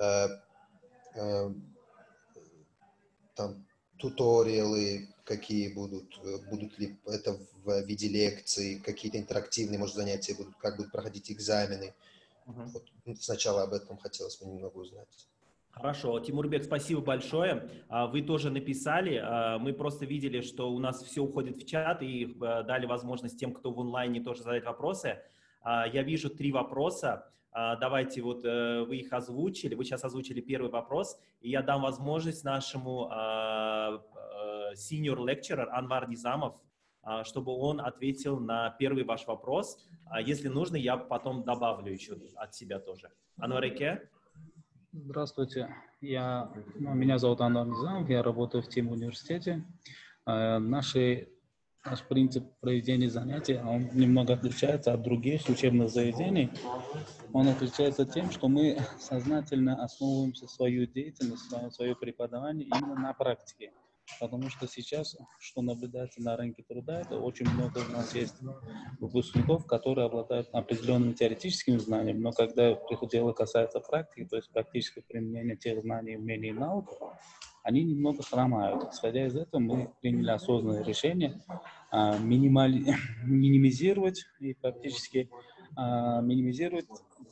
там туториалы какие будут ли это в виде лекций, какие-то интерактивные, может, занятия будут, как будут проходить экзамены? Вот сначала об этом хотелось бы немного узнать. Хорошо, Тимурбек, спасибо большое. Вы тоже написали, мы просто видели, что у нас все уходит в чат и дали возможность тем, кто в онлайне, тоже задать вопросы. Я вижу 3 вопроса. Давайте вот вы их озвучили, вы сейчас озвучили первый вопрос, и я дам возможность нашему senior lecturer Анвар Низамов, чтобы он ответил на первый ваш вопрос. Если нужно, я потом добавлю еще от себя тоже. Анвар Аке. Здравствуйте, меня зовут Анвар Низамов, я работаю в ТИМ университете. Наш принцип проведения занятий, он немного отличается от других учебных заведений. Он отличается тем, что мы сознательно основываемся свою деятельность, свое преподавание именно на практике. Потому что сейчас, что наблюдается на рынке труда, это очень много у нас есть выпускников, которые обладают определенными теоретическими знаниями, но когда дело касается практики, то есть практического применения тех знаний, умений и навыков, они немного хромают. Исходя из этого, мы приняли осознанное решение минимизировать и практически минимизировать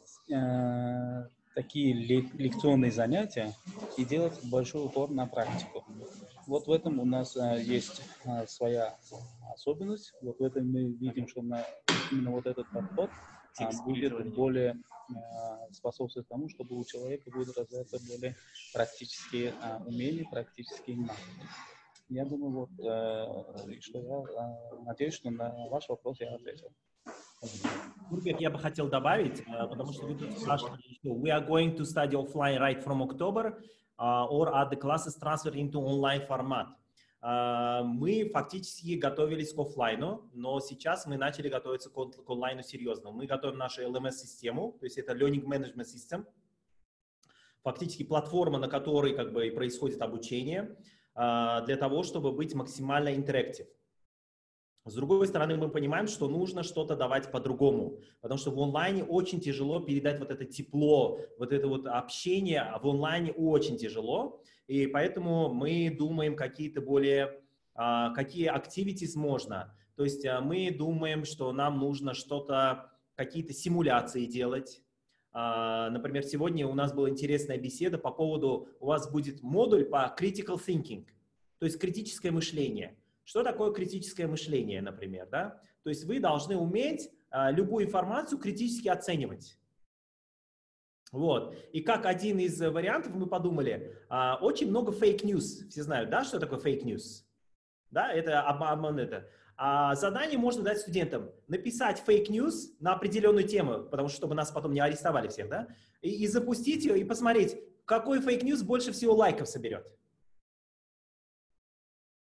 такие лекционные занятия и делать большой упор на практику. Вот в этом у нас есть своя особенность. Вот в этом мы видим, что именно вот этот подход будет более способствовать тому, чтобы у человека будут развиваться более практические умения, практические навыки. Я думаю, вот, что я надеюсь, что на ваш вопрос я ответил. Я бы хотел добавить, потому что вы тут спрашивали, we are going to study offline right from October, or are the classes transferred into online format? Мы фактически готовились к офлайну, но сейчас мы начали готовиться к онлайну серьезно. Мы готовим нашу LMS-систему, то есть это Learning Management System, фактически платформа, на которой как бы и происходит обучение, для того, чтобы быть максимально интерактив. С другой стороны, мы понимаем, что нужно что-то давать по-другому, потому что в онлайне очень тяжело передать вот это тепло, вот это вот общение, а в онлайне очень тяжело, и поэтому мы думаем какие-то более, какие activities можно. То есть мы думаем, что нам нужно что-то, какие-то симуляции делать. Например, сегодня у нас была интересная беседа по поводу, у вас будет модуль по critical thinking, то есть критическое мышление. Что такое критическое мышление, например, да? То есть вы должны уметь любую информацию критически оценивать. Вот. И как один из вариантов мы подумали, очень много fake news. Все знают, да, что такое fake news? Да, это обман, это. Задание можно дать студентам написать fake news на определенную тему, потому что чтобы нас потом не арестовали всех, да? И запустить ее и посмотреть, какой fake news больше всего лайков соберет.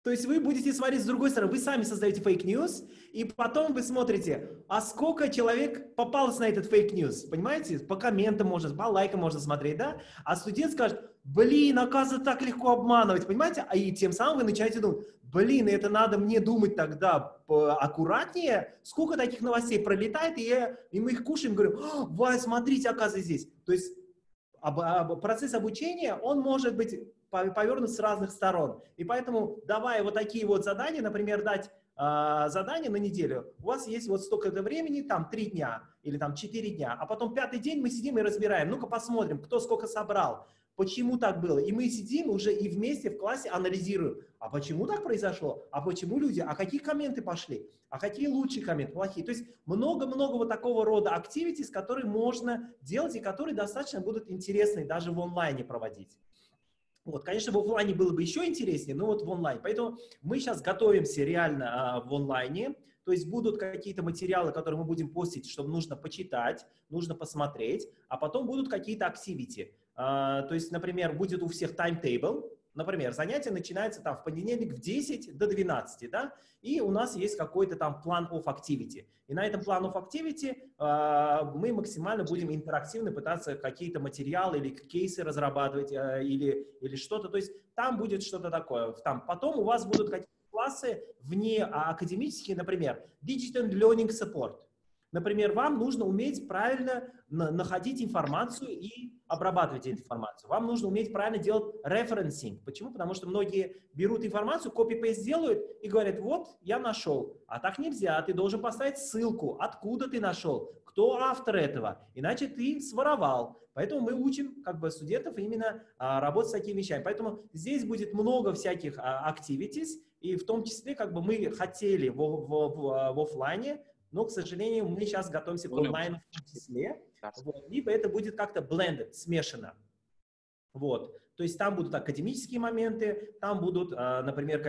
То есть вы будете смотреть с другой стороны, вы сами создаете фейк-ньюс, и потом вы смотрите, а сколько человек попалось на этот фейк-ньюс, понимаете? По комментам можно, по лайкам можно смотреть, да? А студент скажет, блин, оказывается, так легко обманывать, понимаете? А и тем самым вы начинаете думать, блин, это надо мне думать тогда аккуратнее, сколько таких новостей пролетает, и мы их кушаем, говорим, Вай, смотрите, оказывается, здесь. То есть процесс обучения, он может быть повернут с разных сторон. И поэтому, давая вот такие вот задания, например, дать задание на неделю, у вас есть вот столько-то времени, там 3 дня или там 4 дня, а потом 5-й день мы сидим и разбираем, ну-ка посмотрим, кто сколько собрал, почему так было. И мы сидим уже и вместе в классе анализируем, а почему так произошло, а почему люди, а какие комменты пошли, а какие лучшие комменты, плохие. То есть много-много вот такого рода activities, которые можно делать и которые достаточно будут интересны даже в онлайне проводить. Вот, конечно, в офлайне было бы еще интереснее, но вот в онлайне. Поэтому мы сейчас готовимся реально в онлайне. То есть будут какие-то материалы, которые мы будем постить, чтобы нужно почитать, нужно посмотреть, а потом будут какие-то activity. То есть, например, будет у всех timetable. Например, занятие начинается там в понедельник в 10 до 12, да, и у нас есть какой-то там план of activity. И на этом план of activity мы максимально будем интерактивно пытаться какие-то материалы или кейсы разрабатывать или что-то. То есть там будет что-то такое. Там потом у вас будут какие-то классы вне академические, например, Digital Learning Support. Например, вам нужно уметь правильно находить информацию и обрабатывать эту информацию. Вам нужно уметь правильно делать референсинг. Почему? Потому что многие берут информацию, копи-пейст делают и говорят, вот, я нашел. А так нельзя, ты должен поставить ссылку, откуда ты нашел, кто автор этого, иначе ты своровал. Поэтому мы учим как бы студентов именно работать с такими вещами. Поэтому здесь будет много всяких activities, и в том числе как бы мы хотели в офлайне, но, к сожалению, мы сейчас готовимся к онлайну в том числе. Вот. Либо это будет как-то blended, смешано. Вот. То есть там будут академические моменты, там будут, например,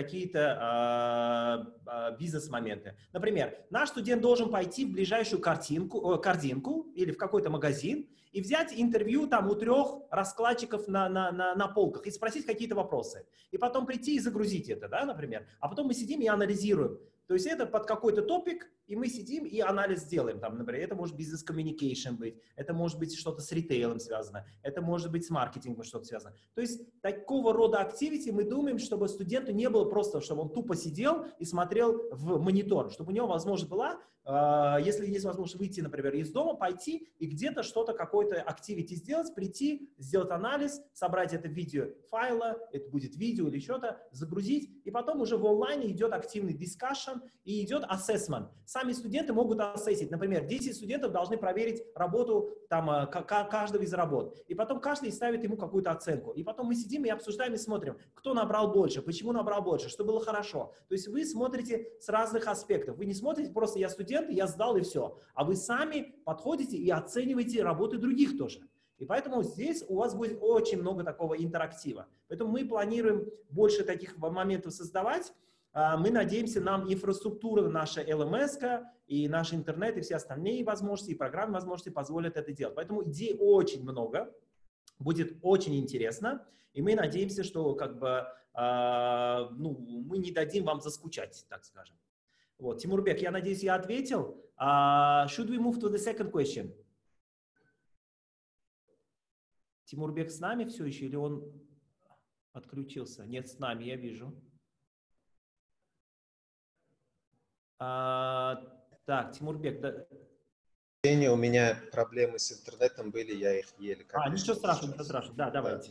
какие-то бизнес-моменты. Например, наш студент должен пойти в ближайшую корзинку или в какой-то магазин и взять интервью там у 3 раскладчиков на полках и спросить какие-то вопросы. И потом прийти и загрузить это, да, например. А потом мы сидим и анализируем. То есть это под какой-то топик, и мы сидим и анализ делаем. Там, например, это может бизнес-коммуникейшн быть, это может быть что-то с ритейлом связано, это может быть с маркетингом что-то связано. То есть такого рода активити мы думаем, чтобы студенту не было просто, чтобы он тупо сидел и смотрел в монитор, чтобы у него возможность была, если есть возможность выйти, например, из дома, пойти и где-то что-то, какой-то активити сделать, прийти, сделать анализ, собрать это в виде файла, это будет видео или что-то, загрузить, и потом уже в онлайне идет активный дискашн и идет assessment. Сами студенты могут ассессить. Например, 10 студентов должны проверить работу там, каждого из работ. И потом каждый ставит ему какую-то оценку. И потом мы сидим и обсуждаем и смотрим, кто набрал больше, почему набрал больше, что было хорошо. То есть вы смотрите с разных аспектов. Вы не смотрите просто «я студент, я сдал и все». А вы сами подходите и оцениваете работы других тоже. И поэтому здесь у вас будет очень много такого интерактива. Поэтому мы планируем больше таких моментов создавать. Мы надеемся, нам инфраструктура наша LMS и наш интернет и все остальные возможности, и программные возможности позволят это делать. Поэтому идей очень много, будет очень интересно, и мы надеемся, что как бы, мы не дадим вам заскучать, так скажем. Вот, Тимурбек, я надеюсь, я ответил. Should we move to the second question? Тимурбек с нами все еще или он отключился? Нет, с нами, я вижу. Так, Тимурбек, да. У меня проблемы с интернетом были, я их еле как-то... ничего страшного, ничего страшного. Да, давайте.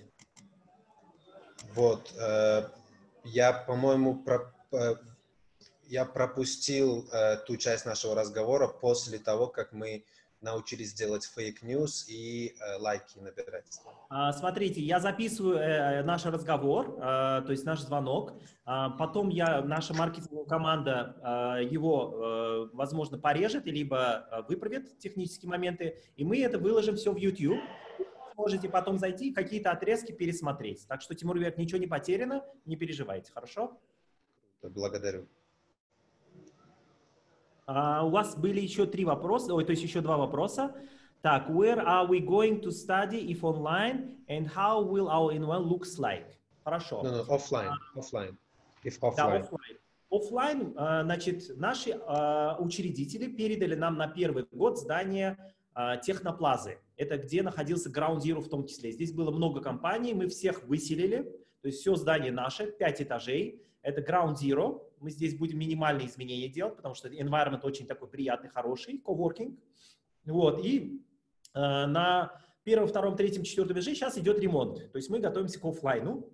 Вот, я, по-моему, я пропустил ту часть нашего разговора после того, как мы научились делать фейк-ньюс и лайки набирать. Смотрите, я записываю наш разговор, то есть наш звонок. Потом наша маркетинговая команда его, возможно, порежет, либо выправит технические моменты, и мы это выложим все в YouTube. Можете потом зайти и какие-то отрезки пересмотреть. Так что, Тимурбек, ничего не потеряно, не переживайте, хорошо? Благодарю. У вас были еще 3 вопроса, то есть еще 2 вопроса. Так, where are we going to study if online, and how will our environment looks like? Хорошо. Offline. If Да, offline. офлайн. Офлайн, значит, наши учредители передали нам на первый год здание Техноплазы. Это где находился Ground Zero в том числе. Здесь было много компаний, мы всех выселили. То есть все здание наше, 5 этажей. Это Ground Zero. Мы здесь будем минимальные изменения делать, потому что environment очень такой приятный, хороший, coworking. Вот, и на первом, втором, третьем, четвертом этаже сейчас идет ремонт. То есть мы готовимся к офлайну.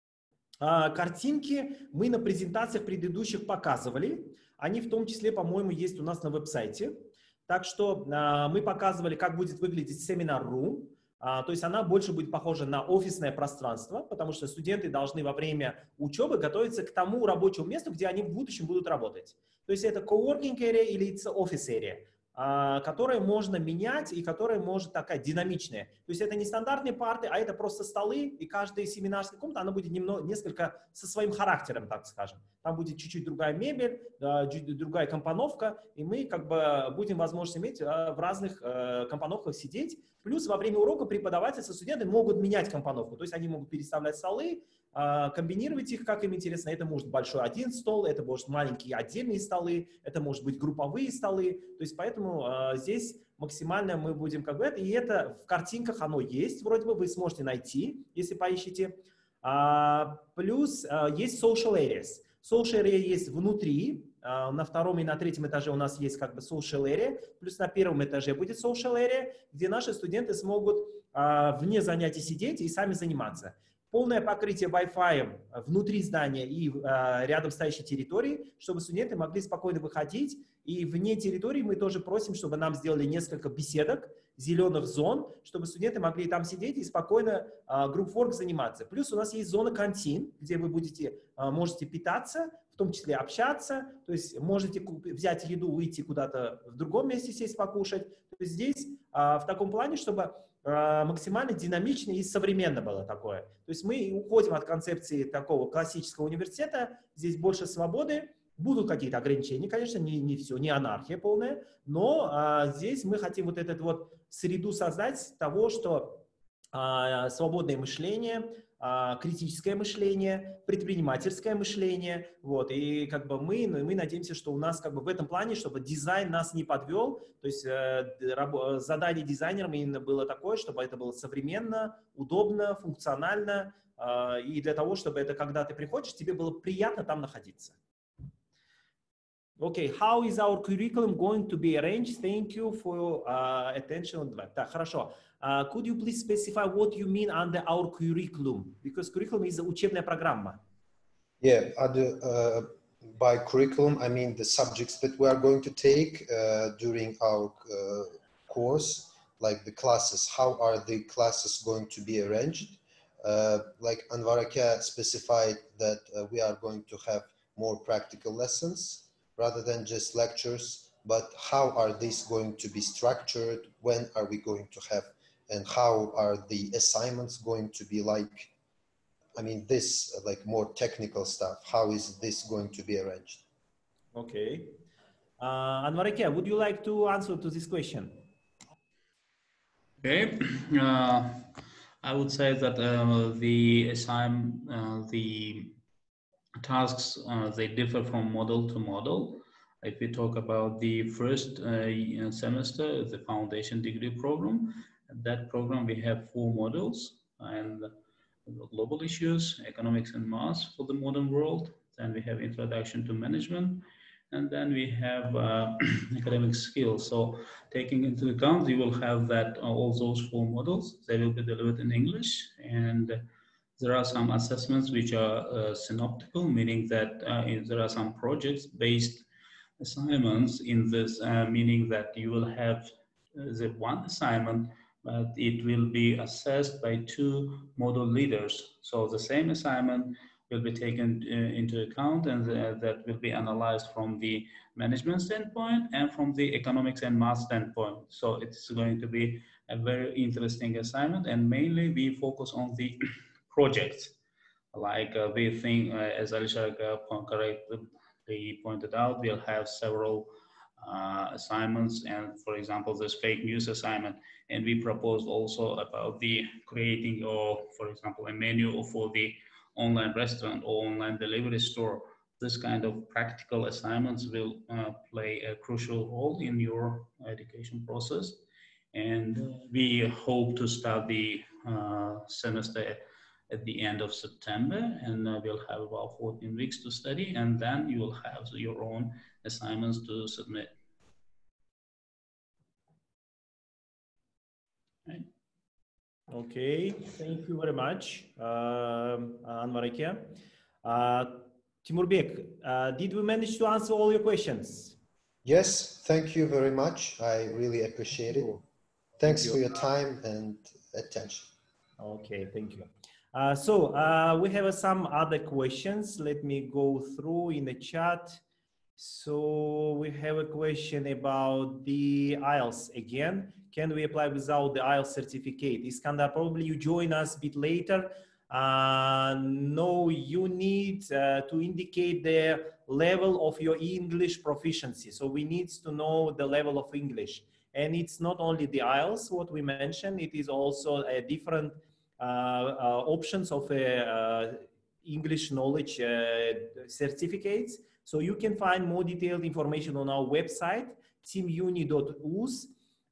Картинки мы на презентациях предыдущих показывали. Они в том числе, по-моему, есть у нас на веб-сайте. Так что мы показывали, как будет выглядеть семинар-рум. То есть она больше будет похожа на офисное пространство, потому что студенты должны во время учебы готовиться к тому рабочему месту, где они в будущем будут работать. То есть это coworking area или это office area, которая можно менять и которая может такая динамичная. То есть это не стандартные парты, а это просто столы, и каждая семинарская комната, она будет несколько со своим характером, так скажем. Там будет чуть-чуть другая мебель, другая компоновка, и мы как бы будем возможность иметь в разных компоновках сидеть. Плюс во время урока преподаватель со студентами могут менять компоновку, то есть они могут переставлять столы, комбинировать их, как им интересно. Это может быть большой один стол, это может быть маленькие отдельные столы, это может быть групповые столы. То есть поэтому здесь максимально мы будем как бы это, и это в картинках оно есть, вроде бы вы сможете найти, если поищите. Плюс есть social areas. Social area есть внутри, на втором и на третьем этаже у нас есть как бы social area, плюс на первом этаже будет social area, где наши студенты смогут вне занятий сидеть и сами заниматься. Полное покрытие Wi-Fi внутри здания и рядом стоящей территории, чтобы студенты могли спокойно выходить. И вне территории мы тоже просим, чтобы нам сделали несколько беседок, зеленых зон, чтобы студенты могли там сидеть и спокойно group work заниматься. Плюс у нас есть зона кантин, где вы можете питаться, в том числе общаться, то есть можете взять еду, уйти куда-то в другом месте, сесть покушать. То есть здесь в таком плане, чтобы максимально динамично и современно было такое. То есть мы уходим от концепции такого классического университета, здесь больше свободы, будут какие-то ограничения, конечно, не все, не анархия полная, но здесь мы хотим вот эту вот среду создать того, что свободное мышление, критическое мышление, предпринимательское мышление, вот, и как бы мы надеемся, что у нас как бы в этом плане, чтобы дизайн нас не подвел, то есть задание дизайнерам именно было такое, чтобы это было современно, удобно, функционально, и для того, чтобы это, когда ты приходишь, тебе было приятно там находиться. Okay, how is our curriculum going to be arranged? Thank you for your attention. Так, хорошо. Could you please specify what you mean under our curriculum? Because curriculum is учебная программа. Yeah, by curriculum, I mean the subjects that we are going to take during our course, like the classes. How are the classes going to be arranged? Like Anvaraka specified that we are going to have more practical lessons rather than just lectures, but how are these going to be structured? When are we going to have, and how are the assignments going to be like? I mean, this like more technical stuff. How is this going to be arranged? Okay. Anvaraka, would you like to answer to this question? Okay. I would say that the tasks, they differ from model to model. If we talk about the first semester, the foundation degree program, that program we have 4 modules, and global issues, economics and maths for the modern world. Then we have introduction to management, and then we have academic skills. So taking into account, you will have that all those 4 modules, they will be delivered in English, and there are some assessments which are synoptical, meaning that there are some project-based assignments in this, meaning that you will have the one assignment, but it will be assessed by 2 module leaders. So the same assignment will be taken into account, and that will be analyzed from the management standpoint and from the economics and math standpoint. So it's going to be a very interesting assignment, and mainly we focus on the projects. Like we think, as Alisha correctly pointed out, we'll have several assignments, and for example, this fake news assignment. And we proposed also about the creating, or for example, a menu for the online restaurant or online delivery store, this kind of practical assignments will play a crucial role in your education process. And we hope to start the semester at the end of September, and we'll have about 14 weeks to study, and then you will have your own assignments to submit. Right. Okay, thank you very much, Anvarakia. Timurbek, did we manage to answer all your questions? Yes, thank you very much. I really appreciate it. Thanks for your time and attention. Okay, thank you. So we have some other questions. Let me go through in the chat. So we have a question about the IELTS again. Can we apply without the IELTS certificate? Iskandar, probably you join us a bit later. No, you need to indicate the level of your English proficiency. So we need to know the level of English. And it's not only the IELTS, what we mentioned, it is also a different options of English knowledge certificates. So you can find more detailed information on our website, teamuni.us.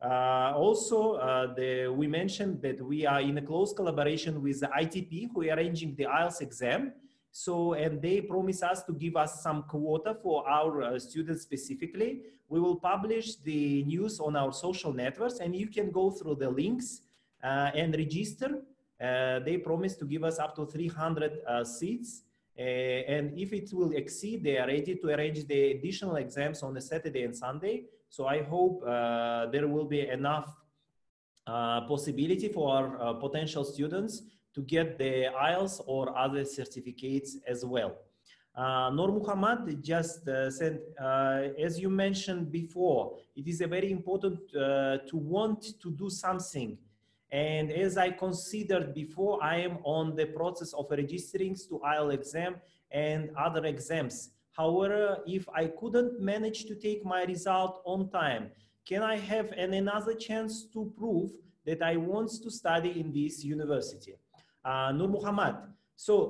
We mentioned that we are in a close collaboration with the ITP, who are arranging the IELTS exam. So, and they promise us to give us some quota for our students specifically. We will publish the news on our social networks, and you can go through the links and register. They promise to give us up to 300 seats. And if it will exceed, they are ready to arrange the additional exams on a Saturday and Sunday. So I hope there will be enough possibility for our potential students to get the IELTS or other certificates as well. Nur Muhammad just said, as you mentioned before, it is very important to want to do something. And as I considered before, I am on the process of registering to IELTS exam and other exams. However, if I couldn't manage to take my result on time, can I have another chance to prove that I want to study in this university? Nur Muhammad, so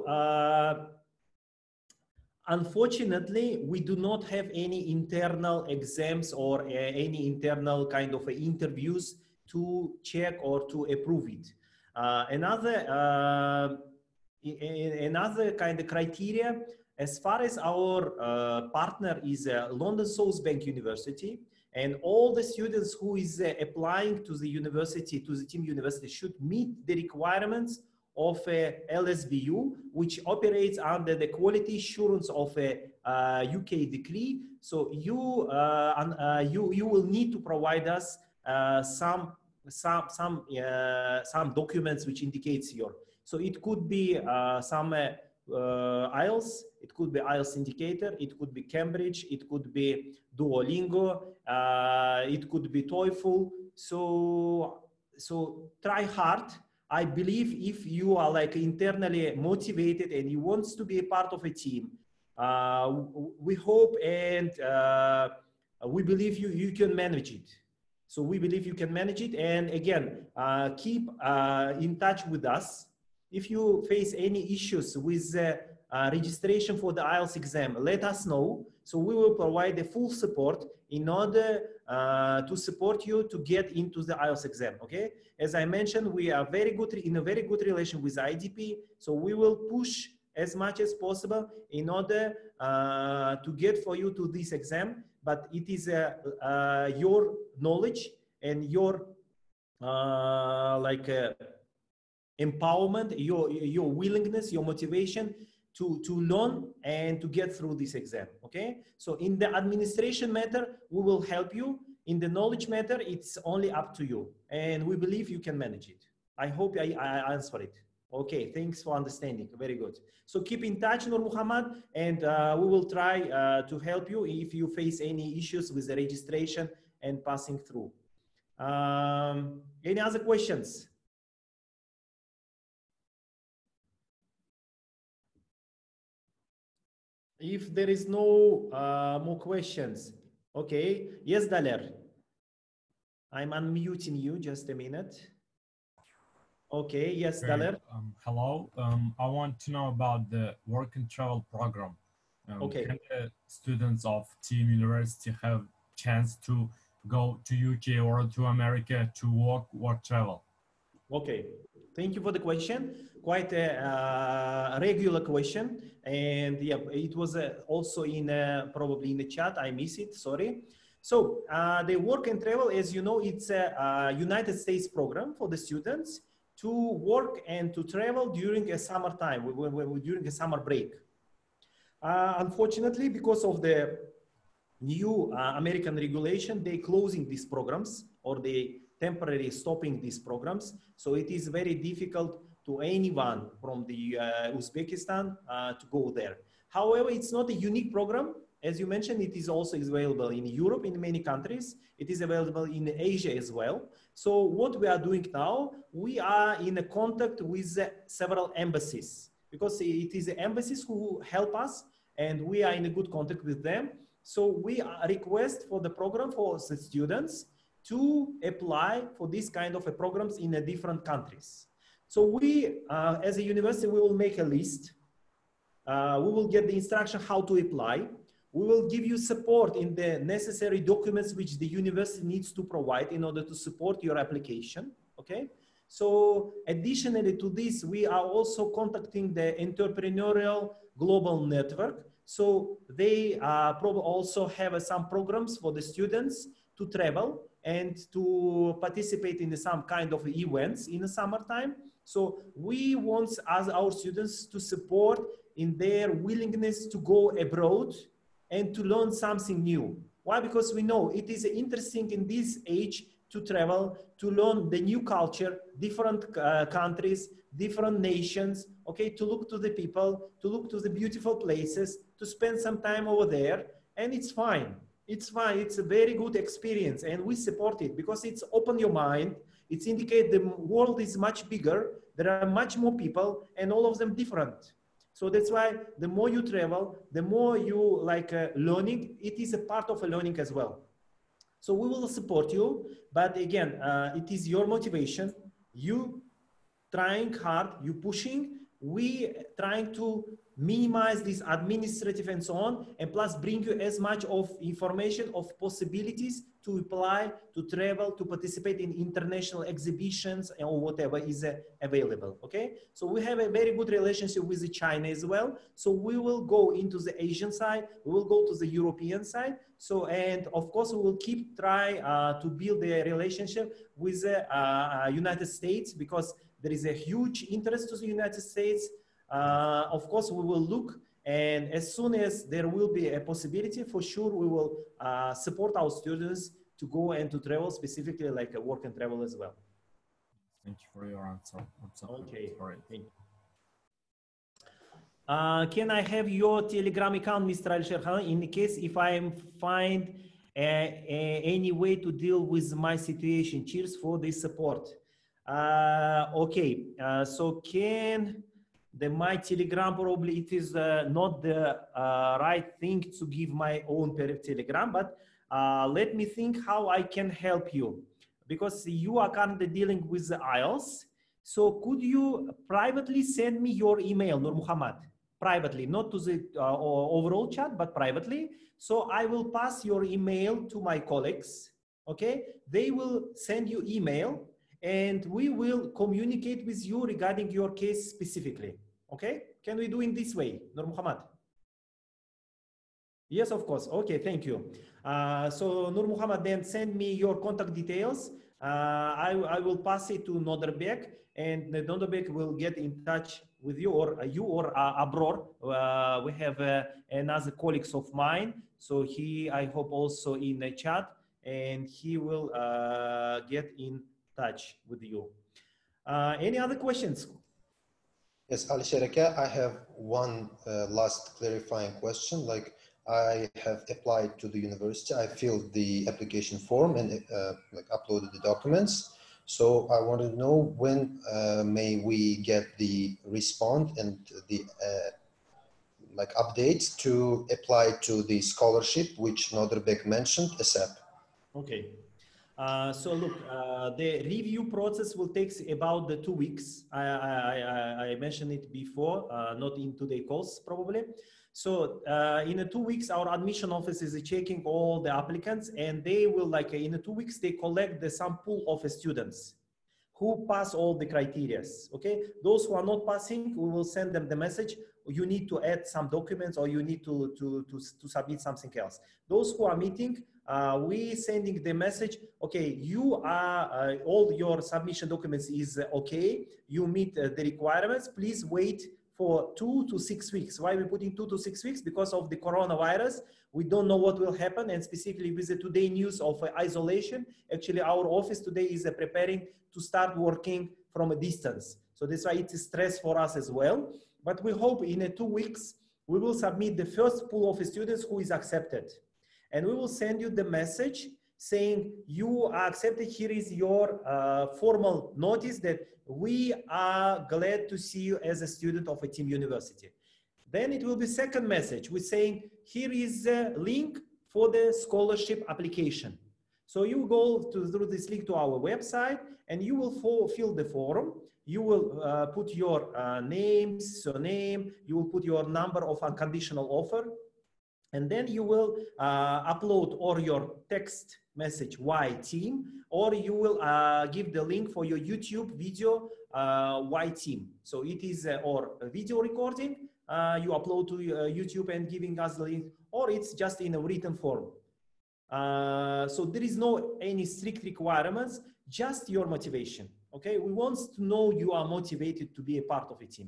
unfortunately, we do not have any internal exams or any internal kind of interviews to check or to approve it. Another kind of criteria, as far as our partner is London South Bank University, and all the students who is applying to the university, to the team university, should meet the requirements of a LSBU, which operates under the quality assurance of a UK decree. So you will need to provide us some documents which indicates your. So it could be some IELTS, it could be IELTS indicator, it could be Cambridge, it could be Duolingo, it could be TOEFL. So try hard. I believe if you are like internally motivated and you want to be a part of a team, we hope and we believe you can manage it. So we believe you can manage it. And again, keep in touch with us. If you face any issues with registration for the IELTS exam, let us know. So we will provide the full support in order to support you to get into the IELTS exam, okay? As I mentioned, we are in a very good relation with IDP. So we will push as much as possible in order to get for you to this exam. But it is your knowledge and your empowerment, your willingness, your motivation to learn and to get through this exam, okay? So in the administration matter, we will help you. In the knowledge matter, it's only up to you. And we believe you can manage it. I hope I answer it. Okay, thanks for understanding. Very good. So keep in touch, Nur Muhammad, and we will try to help you if you face any issues with the registration and passing through. Any other questions? If there is no more questions, okay. Yes, Daler. I'm unmuting you, just a minute. Okay, yes, Okay, Daler. hello. I want to know about the work and travel program. Okay. Can the students of Team University have chance to go to UK or to America to work or travel? Okay, thank you for the question. Quite a regular question, and yeah, it was also in probably in the chat. I miss it. Sorry. So the work and travel, as you know, it's a United States program for the students to work and to travel during a summertime, during a summer break. Unfortunately, because of the new American regulation, they closing these programs or they temporarily stopping these programs. So it is very difficult to anyone from the Uzbekistan to go there. However, it's not a unique program. As you mentioned, it is also available in Europe, in many countries. It is available in Asia as well. So what we are doing now, we are in a contact with several embassies because it is the embassies who help us and we are in a good contact with them. So we request for the program for the students to apply for this kind of programs in different countries. So we, as a university, we will make a list. We will get the instruction how to apply. We will give you support in the necessary documents which the university needs to provide in order to support your application, okay? So additionally to this, we are also contacting the entrepreneurial global network. So they probably also have some programs for the students to travel and to participate in some kind of events in the summertime. So we want as our students to support in their willingness to go abroad and to learn something new. Why? Because we know it is interesting in this age to travel, to learn the new culture, different countries, different nations, okay, to look to the people, to look to the beautiful places, to spend some time over there, and it's fine. It's fine, it's a very good experience, and we support it because it's open your mind, it's indicate the world is much bigger, there are much more people, and all of them different. So that's why the more you travel, the more you like learning, it is a part of a learning as well. So we will support you, but again, it is your motivation, you trying hard, you pushing, we trying to minimize this administrative and so on, and plus bring you as much of information of possibilities to apply, to travel, to participate in international exhibitions or whatever is available, okay? So we have a very good relationship with China as well. So we will go into the Asian side, we will go to the European side. So, and of course, we will keep try to build a relationship with the United States because there is a huge interest to the United States. Of course, we will look, and as soon as there will be a possibility, for sure, we will support our students to go and to travel, specifically like a work and travel as well. Thank you for your answer. Okay. Sorry. Thank you. Can I have your Telegram account, Mr. Alisher Khan, in case if I find any way to deal with my situation? Cheers for this support. Okay, so can my Telegram, probably it is not the right thing to give my own Telegram, but let me think how I can help you, because you are currently dealing with the IELTS. So could you privately send me your email, Nur Muhammad? Privately, not to the overall chat, but privately. So I will pass your email to my colleagues, okay? They will send you email and we will communicate with you regarding your case specifically, okay? Can we do in this way, Nur Muhammad? Yes, of course. Okay, thank you. So Nur Muhammad, then send me your contact details. I will pass it to Noderbek, and Noderbek will get in touch with you or Abror. We have another colleagues of mine. So I hope also in the chat, and he will get in touch with you. Any other questions? Yes, Alisher, I have one last clarifying question. Like, I have applied to the university, I filled the application form and like uploaded the documents. So I want to know when may we get the response and the like updates to apply to the scholarship which Noderbek mentioned, ASAP. Okay. So look, the review process will take about the 2 weeks. I mentioned it before, not in today's course probably. So in the 2 weeks, our admission office is checking all the applicants, and they will in the 2 weeks, they collect the sample of students who pass all the criteria. Okay, those who are not passing, we will send them the message. You need to add some documents, or you need to submit something else. Those who are meeting, we sending the message. Okay, you are all your submission documents is okay. You meet the requirements. Please wait for 2 to 6 weeks. Why we putting 2 to 6 weeks? Because of the coronavirus. We don't know what will happen, and specifically with the today news of isolation. Actually, our office today is preparing to start working from a distance. So that's why it's a stress for us as well. But we hope in 2 weeks, we will submit the first pool of students who is accepted. And we will send you the message saying you are accepted. Here is your formal notice that we are glad to see you as a student of a team university. Then it will be second message. We're saying here is a link for the scholarship application. So you go through this link to our website, and you will fill the form. You will put your name, surname, you will put your number of unconditional offer, and then you will upload or your text message why team, or you will give the link for your YouTube video why team. So it is or a video recording you upload to YouTube and giving us the link, or it's just in a written form. So there is no any strict requirements, just your motivation. Okay, we want to know you are motivated to be a part of a team.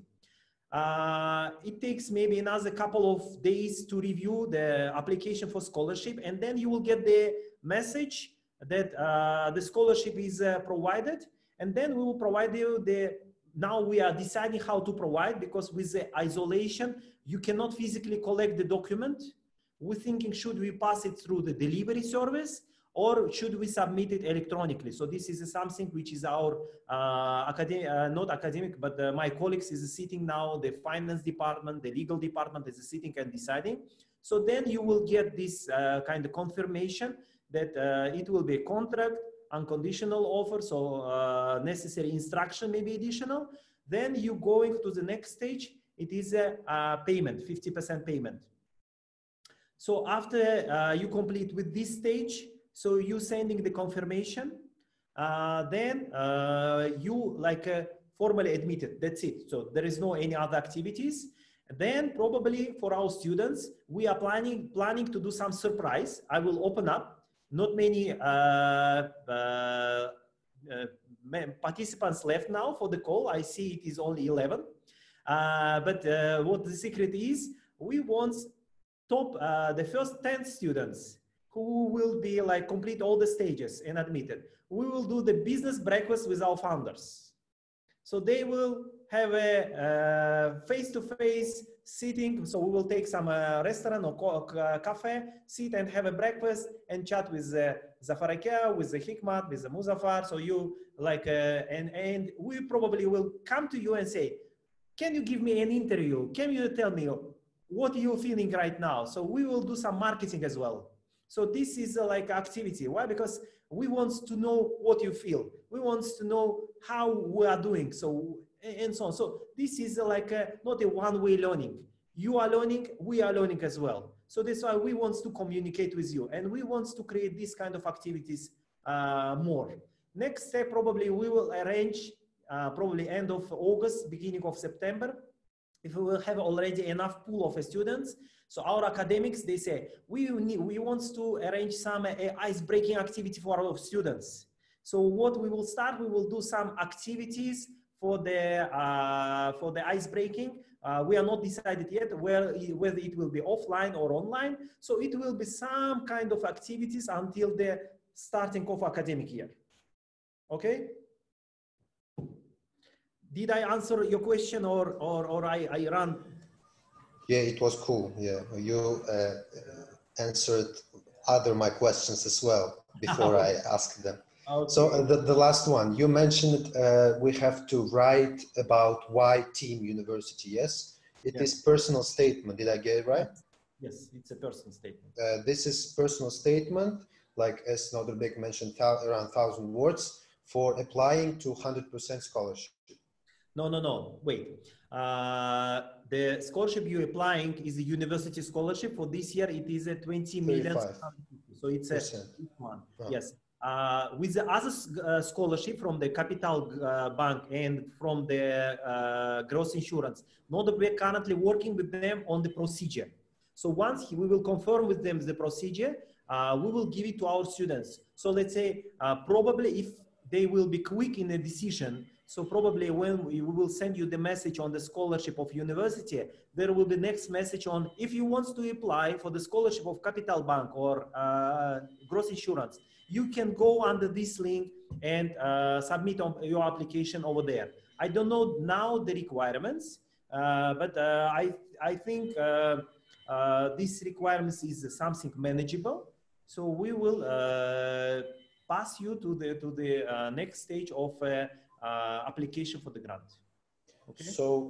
It takes maybe another couple of days to review the application for scholarship, and then you will get the message that the scholarship is provided, and then we will provide you the. Now we are deciding how to provide, because with the isolation, you cannot physically collect the document. We're thinking, should we pass it through the delivery service, or should we submit it electronically? So this is something which is our not academic, but my colleagues is sitting now, the finance department, the legal department is sitting and deciding. So then you will get this kind of confirmation that it will be a contract, unconditional offer, so necessary instruction may be additional. Then you going to the next stage, it is a payment, 50% payment. So after you complete with this stage, so you sending the confirmation, then you formally admitted, that's it. So there is no any other activities. Then probably for our students, we are planning to do some surprise. I will open up. Not many participants left now for the call. I see it is only 11. But what the secret is, we want the first 10 students who will be complete all the stages and admitted. We will do the business breakfast with our founders. So they will have a face-to-face sitting. So we will take some restaurant or cafe, sit and have a breakfast and chat with Zafar Akia, with the Hikmat, with the Muzaffar. So you and we probably will come to you and say, can you give me an interview? Can you tell me what are you feeling right now? So we will do some marketing as well. So this is activity. Why? Because we want to know what you feel. We want to know how we are doing. So and so on. So this is not a one-way learning. You are learning, we are learning as well. So that's why we want to communicate with you, and we want to create this kind of activities more. Next step, probably we will arrange probably end of August, beginning of September, if we will have already enough pool of students. So our academics, they say, we want to arrange some ice-breaking activity for our students. So what we will start, we will do some activities for the ice-breaking. We are not decided yet whether it will be offline or online. So it will be some kind of activities until the starting of academic year. Okay? Did I answer your question or I ran? Yeah, it was cool. Yeah, you answered my questions as well before I asked them. Okay. So the last one, you mentioned we have to write about why team university, yes? It is personal statement, did I get it right? Yes, it's a personal statement. This is personal statement. like as Noderbek mentioned, around 1,000 words for applying to 100% scholarship? No, wait. The scholarship you're applying is a university scholarship. For this year, it is a 20 million. 35. So it's a one. Oh. Yes. With the other scholarship from the Capital Bank and from the Gross Insurance, we're currently working with them on the procedure. So once we will confirm with them the procedure, we will give it to our students. So let's say probably if they will be quick in a decision, so probably when we will send you the message on the scholarship of university, there will be next message on if you want to apply for the scholarship of Capital Bank or Gross Insurance, you can go under this link and submit your application over there. I don't know now the requirements, but I think these requirements is something manageable. So we will pass you to the next stage of application for the grant. Okay. So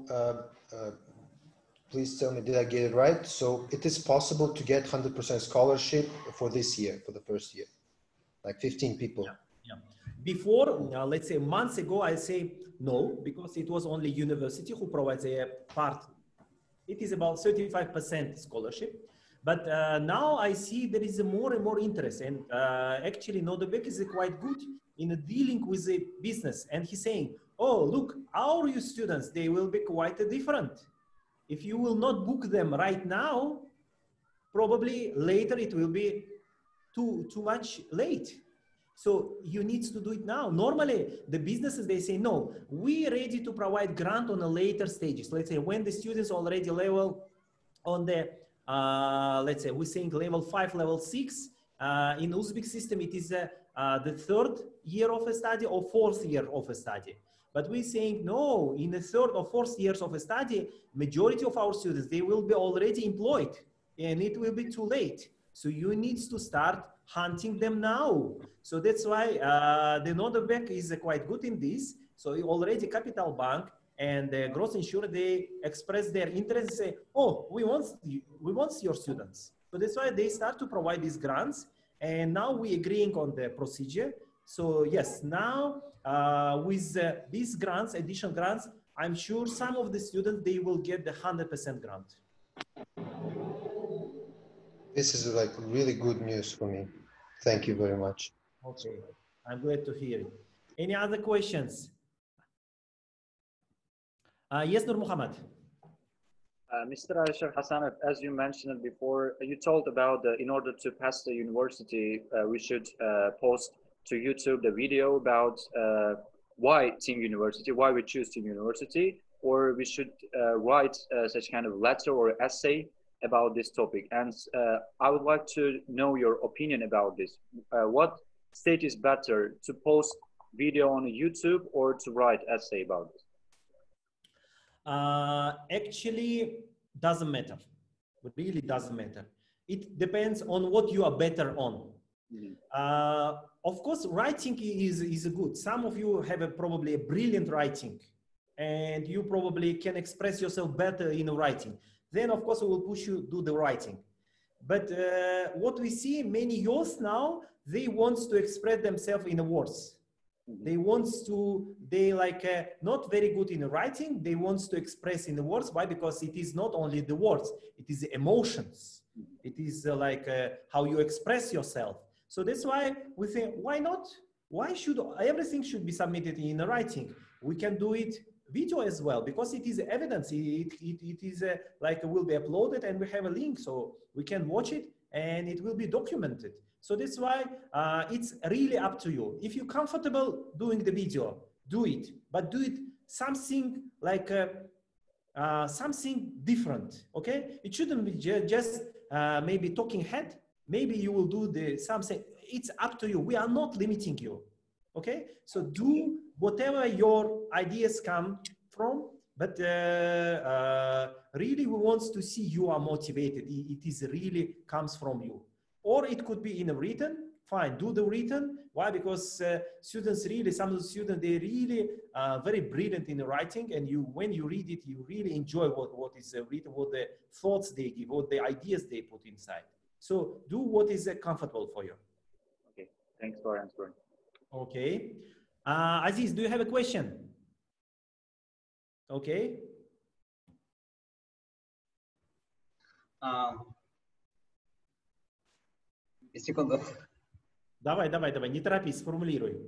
please tell me, did I get it right? So it is possible to get 100% scholarship for this year, for the first year, like 15 people. Yeah. Before, let's say months ago, I say no, because it was only university who provides a part. It is about 35% scholarship. But now I see there is more and more interest, and actually Noderbek is quite good in dealing with the business. And he's saying, oh, look, our students, they will be quite different. If you will not book them right now, probably later it will be too much late. So you need to do it now. Normally, the businesses, they say, no, we're ready to provide grant on a later stages. Let's say when the students already level on the let's say we're saying level 5, level 6. In Uzbek system, it is the 3rd year of a study or 4th year of a study. But we're saying no, in the 3rd or 4th years of a study, majority of our students, they will be already employed and it will be too late. So you need to start hunting them now. So that's why the Noderbek is quite good in this. So already Capital Bank and the Gross Insurance, they express their interest and say, oh, we want your students. So that's why they start to provide these grants. And now we're agreeing on the procedure. So yes, now with these grants, additional grants, I'm sure some of the students, they will get the 100% grant. This is like really good news for me. Thank you very much. Okay, I'm glad to hear it. Any other questions? Yes, Nur Muhammad. Mr. Aishar Hassanov, as you mentioned before, you told about in order to pass the university, we should post to YouTube the video about why Team University, why we choose Team University, or we should write such kind of letter or essay about this topic. And I would like to know your opinion about this. What stage is better, to post video on YouTube or to write essay about this? Actually, doesn't matter. It really doesn't matter. It depends on what you are better on. Mm-hmm. Of course, writing is good. Some of you have probably a brilliant writing, and you probably can express yourself better in writing. Then, of course, we will push you to do the writing. But what we see, many youth now, they want to express themselves in words. They want to, they like not very good in writing. They want to express in the words. Why? Because it is not only the words, it is the emotions. It is like how you express yourself. So that's why we think, why not? Why should everything should be submitted in writing? We can do it video as well, because it is evidence. It is like will be uploaded and we have a link, so we can watch it and it will be documented. So that's why it's really up to you. If you're comfortable doing the video, do it, but do it something like something different, okay? It shouldn't be just maybe talking head. Maybe you will do the something. It's up to you. We are not limiting you, okay? So do whatever your ideas come from, but really we want to see you are motivated. It is really comes from you. Or it could be in a written, fine, do the written. Why? Because students really, some of the students, they really very brilliant in the writing, and when you read it, you really enjoy what is written, what the thoughts they give, what the ideas they put inside. So do what is comfortable for you. Thanks for answering. Okay. Aziz, do you have a question? Okay. Секунду. Давай, не торопись, сформулируй.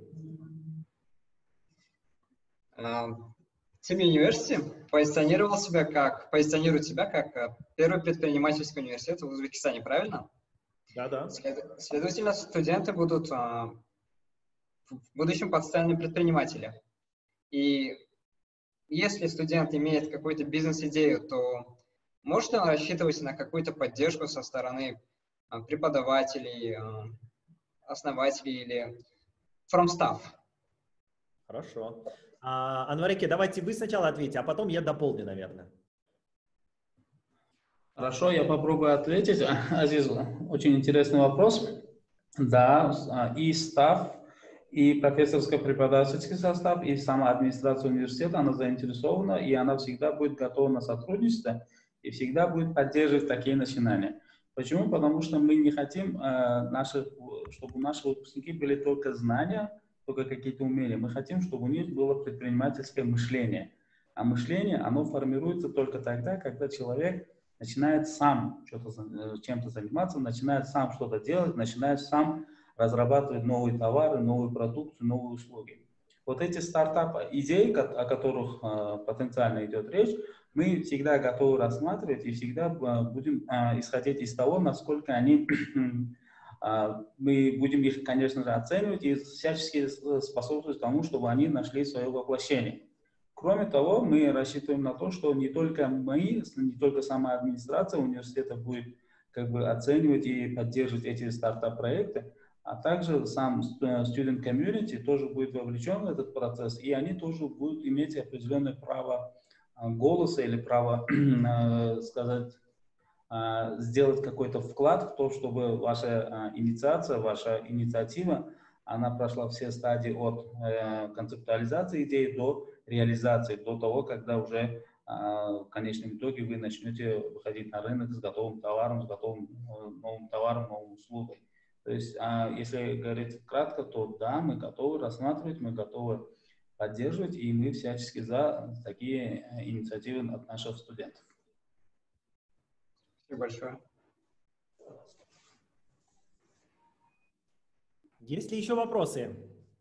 Team University позиционирует себя как первый предпринимательский университет в Узбекистане, правильно? Да. Следовательно, студенты будут в будущем потенциальные предприниматели. И если студент имеет какую-то бизнес-идею, то может он рассчитывать на какую-то поддержку со стороны преподавателей, основателей или from staff? Хорошо. Анвареке, давайте вы сначала ответите, а потом я дополню, наверное. Хорошо, я попробую ответить. Азиз, очень интересный вопрос. Да, и став, и профессорско-преподавательский состав, и сама администрация университета, она заинтересована, и она всегда будет готова на сотрудничество, и всегда будет поддерживать такие начинания. Почему? Потому что мы не хотим, чтобы наши выпускники были только знания, только какие-то умения. Мы хотим, чтобы у них было предпринимательское мышление. А мышление, оно формируется только тогда, когда человек начинает сам чем-то заниматься, начинает сам что-то делать, начинает сам разрабатывать новые товары, новую продукцию, новые услуги. Вот эти стартап-идеи, о которых потенциально идет речь, мы всегда готовы рассматривать и всегда будем исходить из того, насколько они, мы будем их, конечно же, оценивать и всячески способствовать тому, чтобы они нашли свое воплощение. Кроме того, мы рассчитываем на то, что не только мы, не только сама администрация университета будет оценивать и поддерживать эти стартап-проекты, а также сам student community тоже будет вовлечен в этот процесс, и они тоже будут иметь определенное право голоса или право сделать какой-то вклад в то, чтобы ваша инициация, ваша инициатива, она прошла все стадии от концептуализации идеи до реализации, до того, когда уже в конечном итоге вы начнете выходить на рынок с готовым товаром, с готовым новым товаром, новой услугой. То есть, если говорить кратко, то да, мы готовы рассматривать, мы готовы поддерживать, и мы всячески за такие инициативы от наших студентов. Спасибо большое. Есть ли еще вопросы?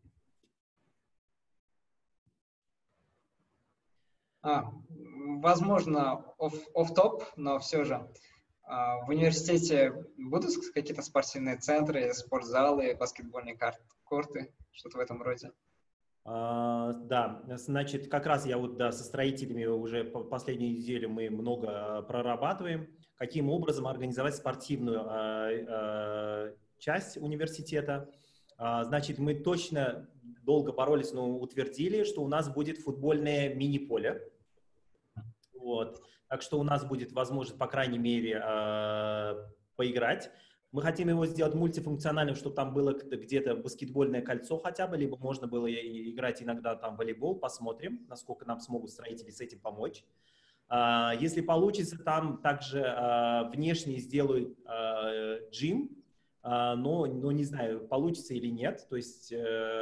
Возможно, off-top, но все же. В университете будут какие-то спортивные центры, спортзалы, баскетбольные корты, что-то в этом роде? Да, значит, как раз я со строителями уже последнюю неделю мы много прорабатываем, каким образом организовать спортивную часть университета. Значит, мы точно долго боролись, но утвердили, что у нас будет футбольное мини-поле. Вот. Так что у нас будет возможность, по крайней мере, поиграть. Мы хотим его сделать мультифункциональным, чтобы там было где-то баскетбольное кольцо хотя бы, либо можно было играть иногда там волейбол. Посмотрим, насколько нам смогут строители с этим помочь. Если получится, там также внешне сделают джим, но не знаю, получится или нет. То есть,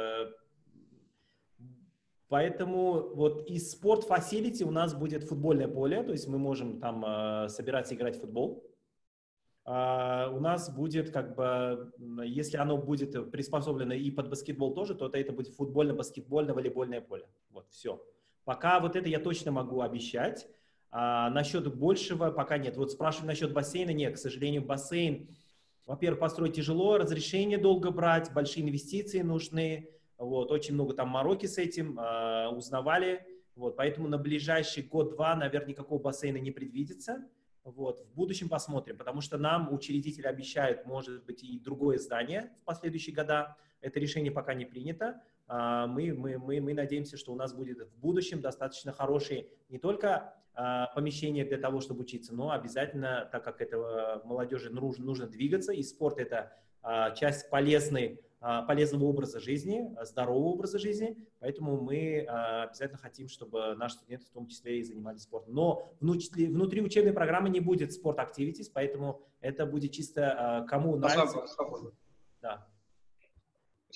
поэтому вот из спорт-фасилити у нас будет футбольное поле, то есть мы можем там собираться играть в футбол. У нас будет если оно будет приспособлено и под баскетбол тоже, то это будет футбольно-баскетбольно-волейбольное поле. Вот, все. Пока вот это я точно могу обещать. Насчет большего пока нет. Вот спрашивают насчет бассейна. Нет, к сожалению, бассейн, во-первых, построить тяжело, разрешение долго брать, большие инвестиции нужны. Вот, очень много там мороки с этим, узнавали. Вот, поэтому на ближайший год-два, наверное, никакого бассейна не предвидится. Вот, в будущем посмотрим, потому что нам учредители обещают, может быть, и другое здание в последующие года. Это решение пока не принято. Мы надеемся, что у нас будет в будущем достаточно хорошие не только помещения для того, чтобы учиться, но обязательно, так как это молодежи нужно двигаться, и спорт – это часть полезного образа жизни, здорового образа жизни, поэтому мы обязательно хотим, чтобы наши студенты в том числе и занимались спортом. Но внутри учебной программы не будет спорт-активитис, поэтому это будет чисто кому нравится. Свободно. Да.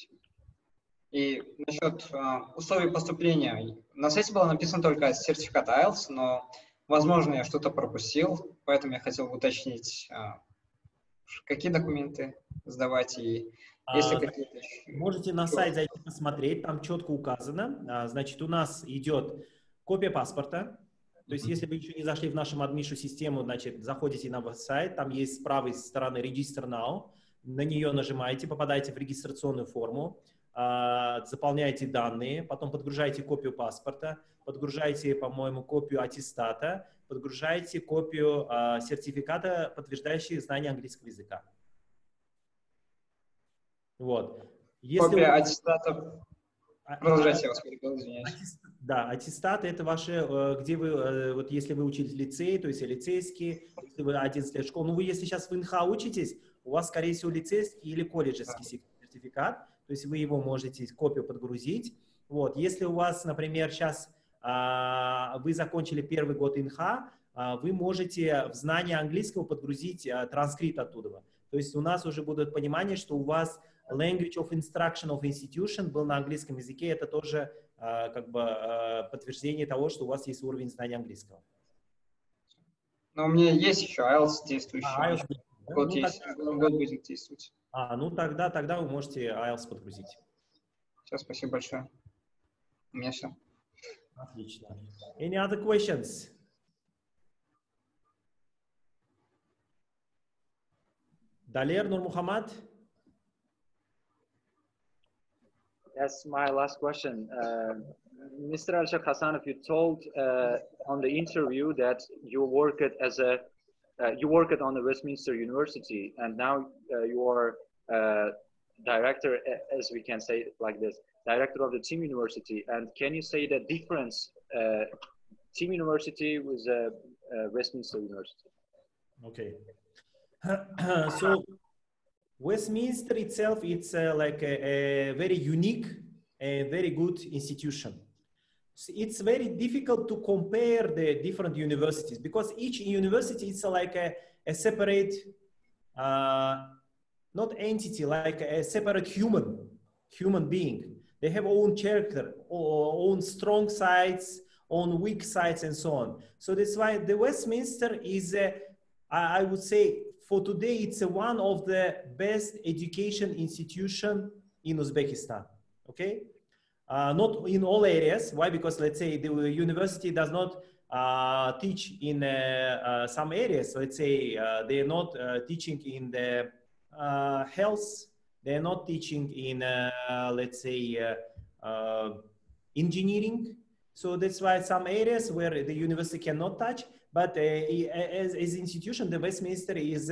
И насчет условий поступления. На сайте было написано только сертификат IELTS, но, возможно, я что-то пропустил, поэтому я хотел бы уточнить, какие документы сдавать и если какие-то... Можете на сайт зайти посмотреть, там четко указано. Значит, у нас идет копия паспорта. То есть, если вы еще не зашли в нашу адмишу систему, значит, заходите на сайт, там есть с правой стороны Register Now, на нее нажимаете, попадаете в регистрационную форму, заполняете данные, потом подгружаете копию паспорта, подгружаете, по-моему, копию аттестата, подгружаете копию сертификата, подтверждающего знание английского языка. Вот. Копия аттестата. Продолжайте, я вас перебил, извиняюсь. Да, аттестат — это ваши, где вы, вот если вы учились в лицее, то есть лицейский, если вы 11 лет школы, ну вы если сейчас в ИНХ учитесь, у вас, скорее всего, лицейский или колледжский сертификат, то есть вы его можете копию подгрузить. Вот. Если у вас, например, сейчас вы закончили первый год ИНХ, вы можете в знание английского подгрузить транскрипт оттуда. То есть у нас уже будет понимание, что у вас language of instruction of institution был на английском языке. Это тоже как бы подтверждение того, что у вас есть уровень знания английского. Но у меня есть еще IELTS действующий. IELTS, да? Год есть, год будет действовать. Ну тогда вы можете IELTS подгрузить. Все, спасибо большое. У меня все. Отлично. Any other questions? Daler Nur Muhammad? That's my last question. Mr. Al-Sheikh Hassanov, you told on the interview that you worked as a you worked on the Westminster University, and now you are director, as we can say it like this, director of the Team University. And can you say the difference Team University with Westminster University? Okay. So Westminster itself, it's like a very unique and very good institution. So it's very difficult to compare the different universities because each university is like a separate, not entity, like a separate human being. They have own character, own strong sides, own weak sides, and so on. So that's why the Westminster is, I would say, for today, it's one of the best education institution in Uzbekistan, okay? Not in all areas. Why? Because let's say the university does not teach in some areas. So let's say they're not teaching in the health. They're not teaching in, let's say, engineering. So that's why some areas where the university cannot touch. But as an institution, the Westminster is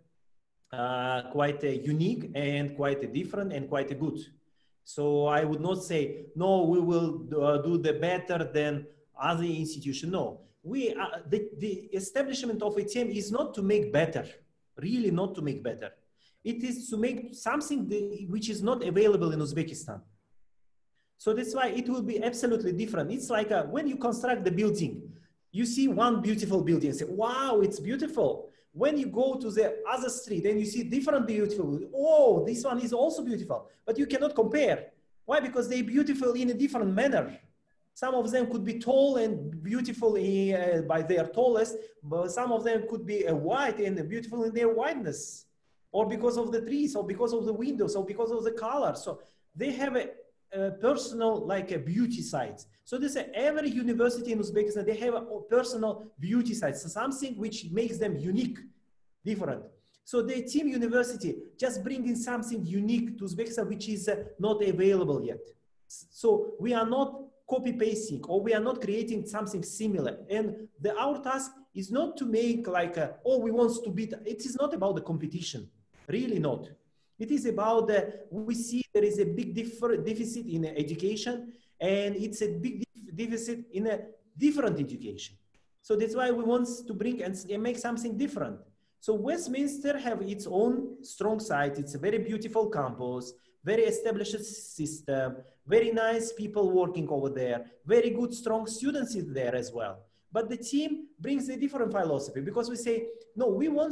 quite unique and quite different and quite good. So I would not say, no, we will do the better than other institutions. No, the establishment of ATM is not to make better, really not to make better. It is to make something which is not available in Uzbekistan. So that's why it will be absolutely different. It's like when you construct the building, you see one beautiful building and say, wow, it's beautiful. When you go to the other street and you see different beautiful, oh, this one is also beautiful, but you cannot compare. Why? Because they're beautiful in a different manner. Some of them could be tall and beautiful by their tallest, but some of them could be white and beautiful in their whiteness, or because of the trees, or because of the windows, or because of the color. So they have a personal, like a beauty sites. So this every university in Uzbekistan, they have a personal beauty sites, so something which makes them unique, different. So the Team University just bringing something unique to Uzbekistan, which is not available yet. So we are not copy pasting, or we are not creating something similar. And our task is not to make like, oh, we want to beat. It is not about the competition, really not. It is about we see there is a big deficit in education, and it's a big deficit in a different education. So that's why we want to bring and make something different. So Westminster have its own strong side. It's a very beautiful campus, very established system, very nice people working over there, very good, strong students is there as well. But the team brings a different philosophy because we say, no, we want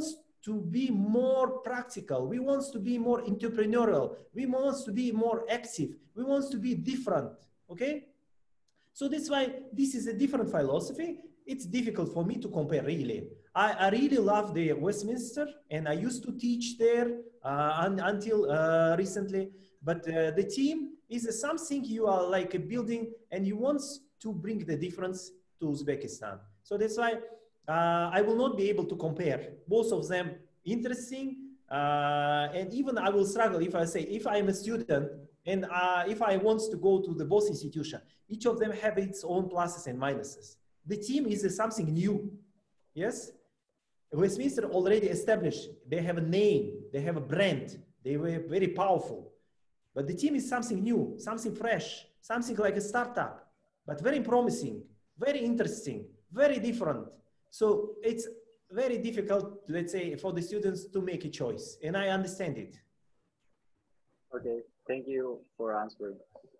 to be more practical. We want to be more entrepreneurial. We want to be more active. We want to be different, okay? So that's why this is a different philosophy. It's difficult for me to compare, really. I really love the Westminster, and I used to teach there until recently. But the team is something you are like building, and you want to bring the difference to Uzbekistan. So that's why I will not be able to compare. Both of them interesting, and even I will struggle if I say, if I'm a student and if I want to go to the both institution, each of them have its own pluses and minuses. The team is something new, yes? Westminster already established, they have a name, they have a brand, they were very powerful. But the team is something new, something fresh, something like a startup, but very promising, very interesting, very different. So it's very difficult, let's say, for the students to make a choice, and I understand it. Okay, thank you for answering.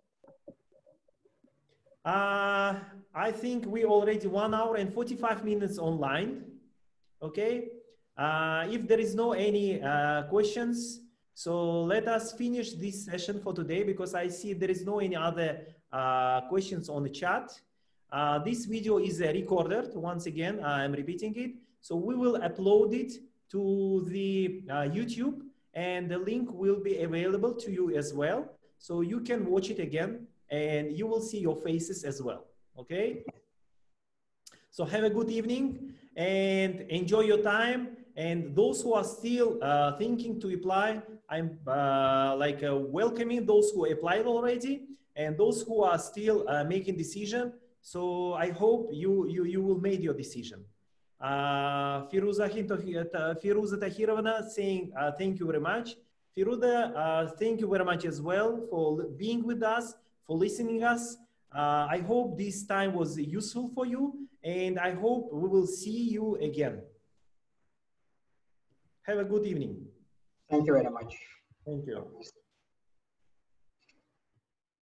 I think we already 1 hour and 45 minutes online. Okay. If there is no any questions, so let us finish this session for today, because I see there is no any other questions on the chat. This video is recorded. Once again, I'm repeating it. So we will upload it to the YouTube, and the link will be available to you as well. So you can watch it again, and you will see your faces as well, okay? So have a good evening and enjoy your time. And those who are still thinking to apply, I'm welcoming those who applied already and those who are still making decision. So I hope you will make your decision. Firuza Tahirovna saying thank you very much. Firuza, thank you very much as well for being with us, for listening us. I hope this time was useful for you, and I hope we will see you again. Have a good evening. Thank you very much. Thank you.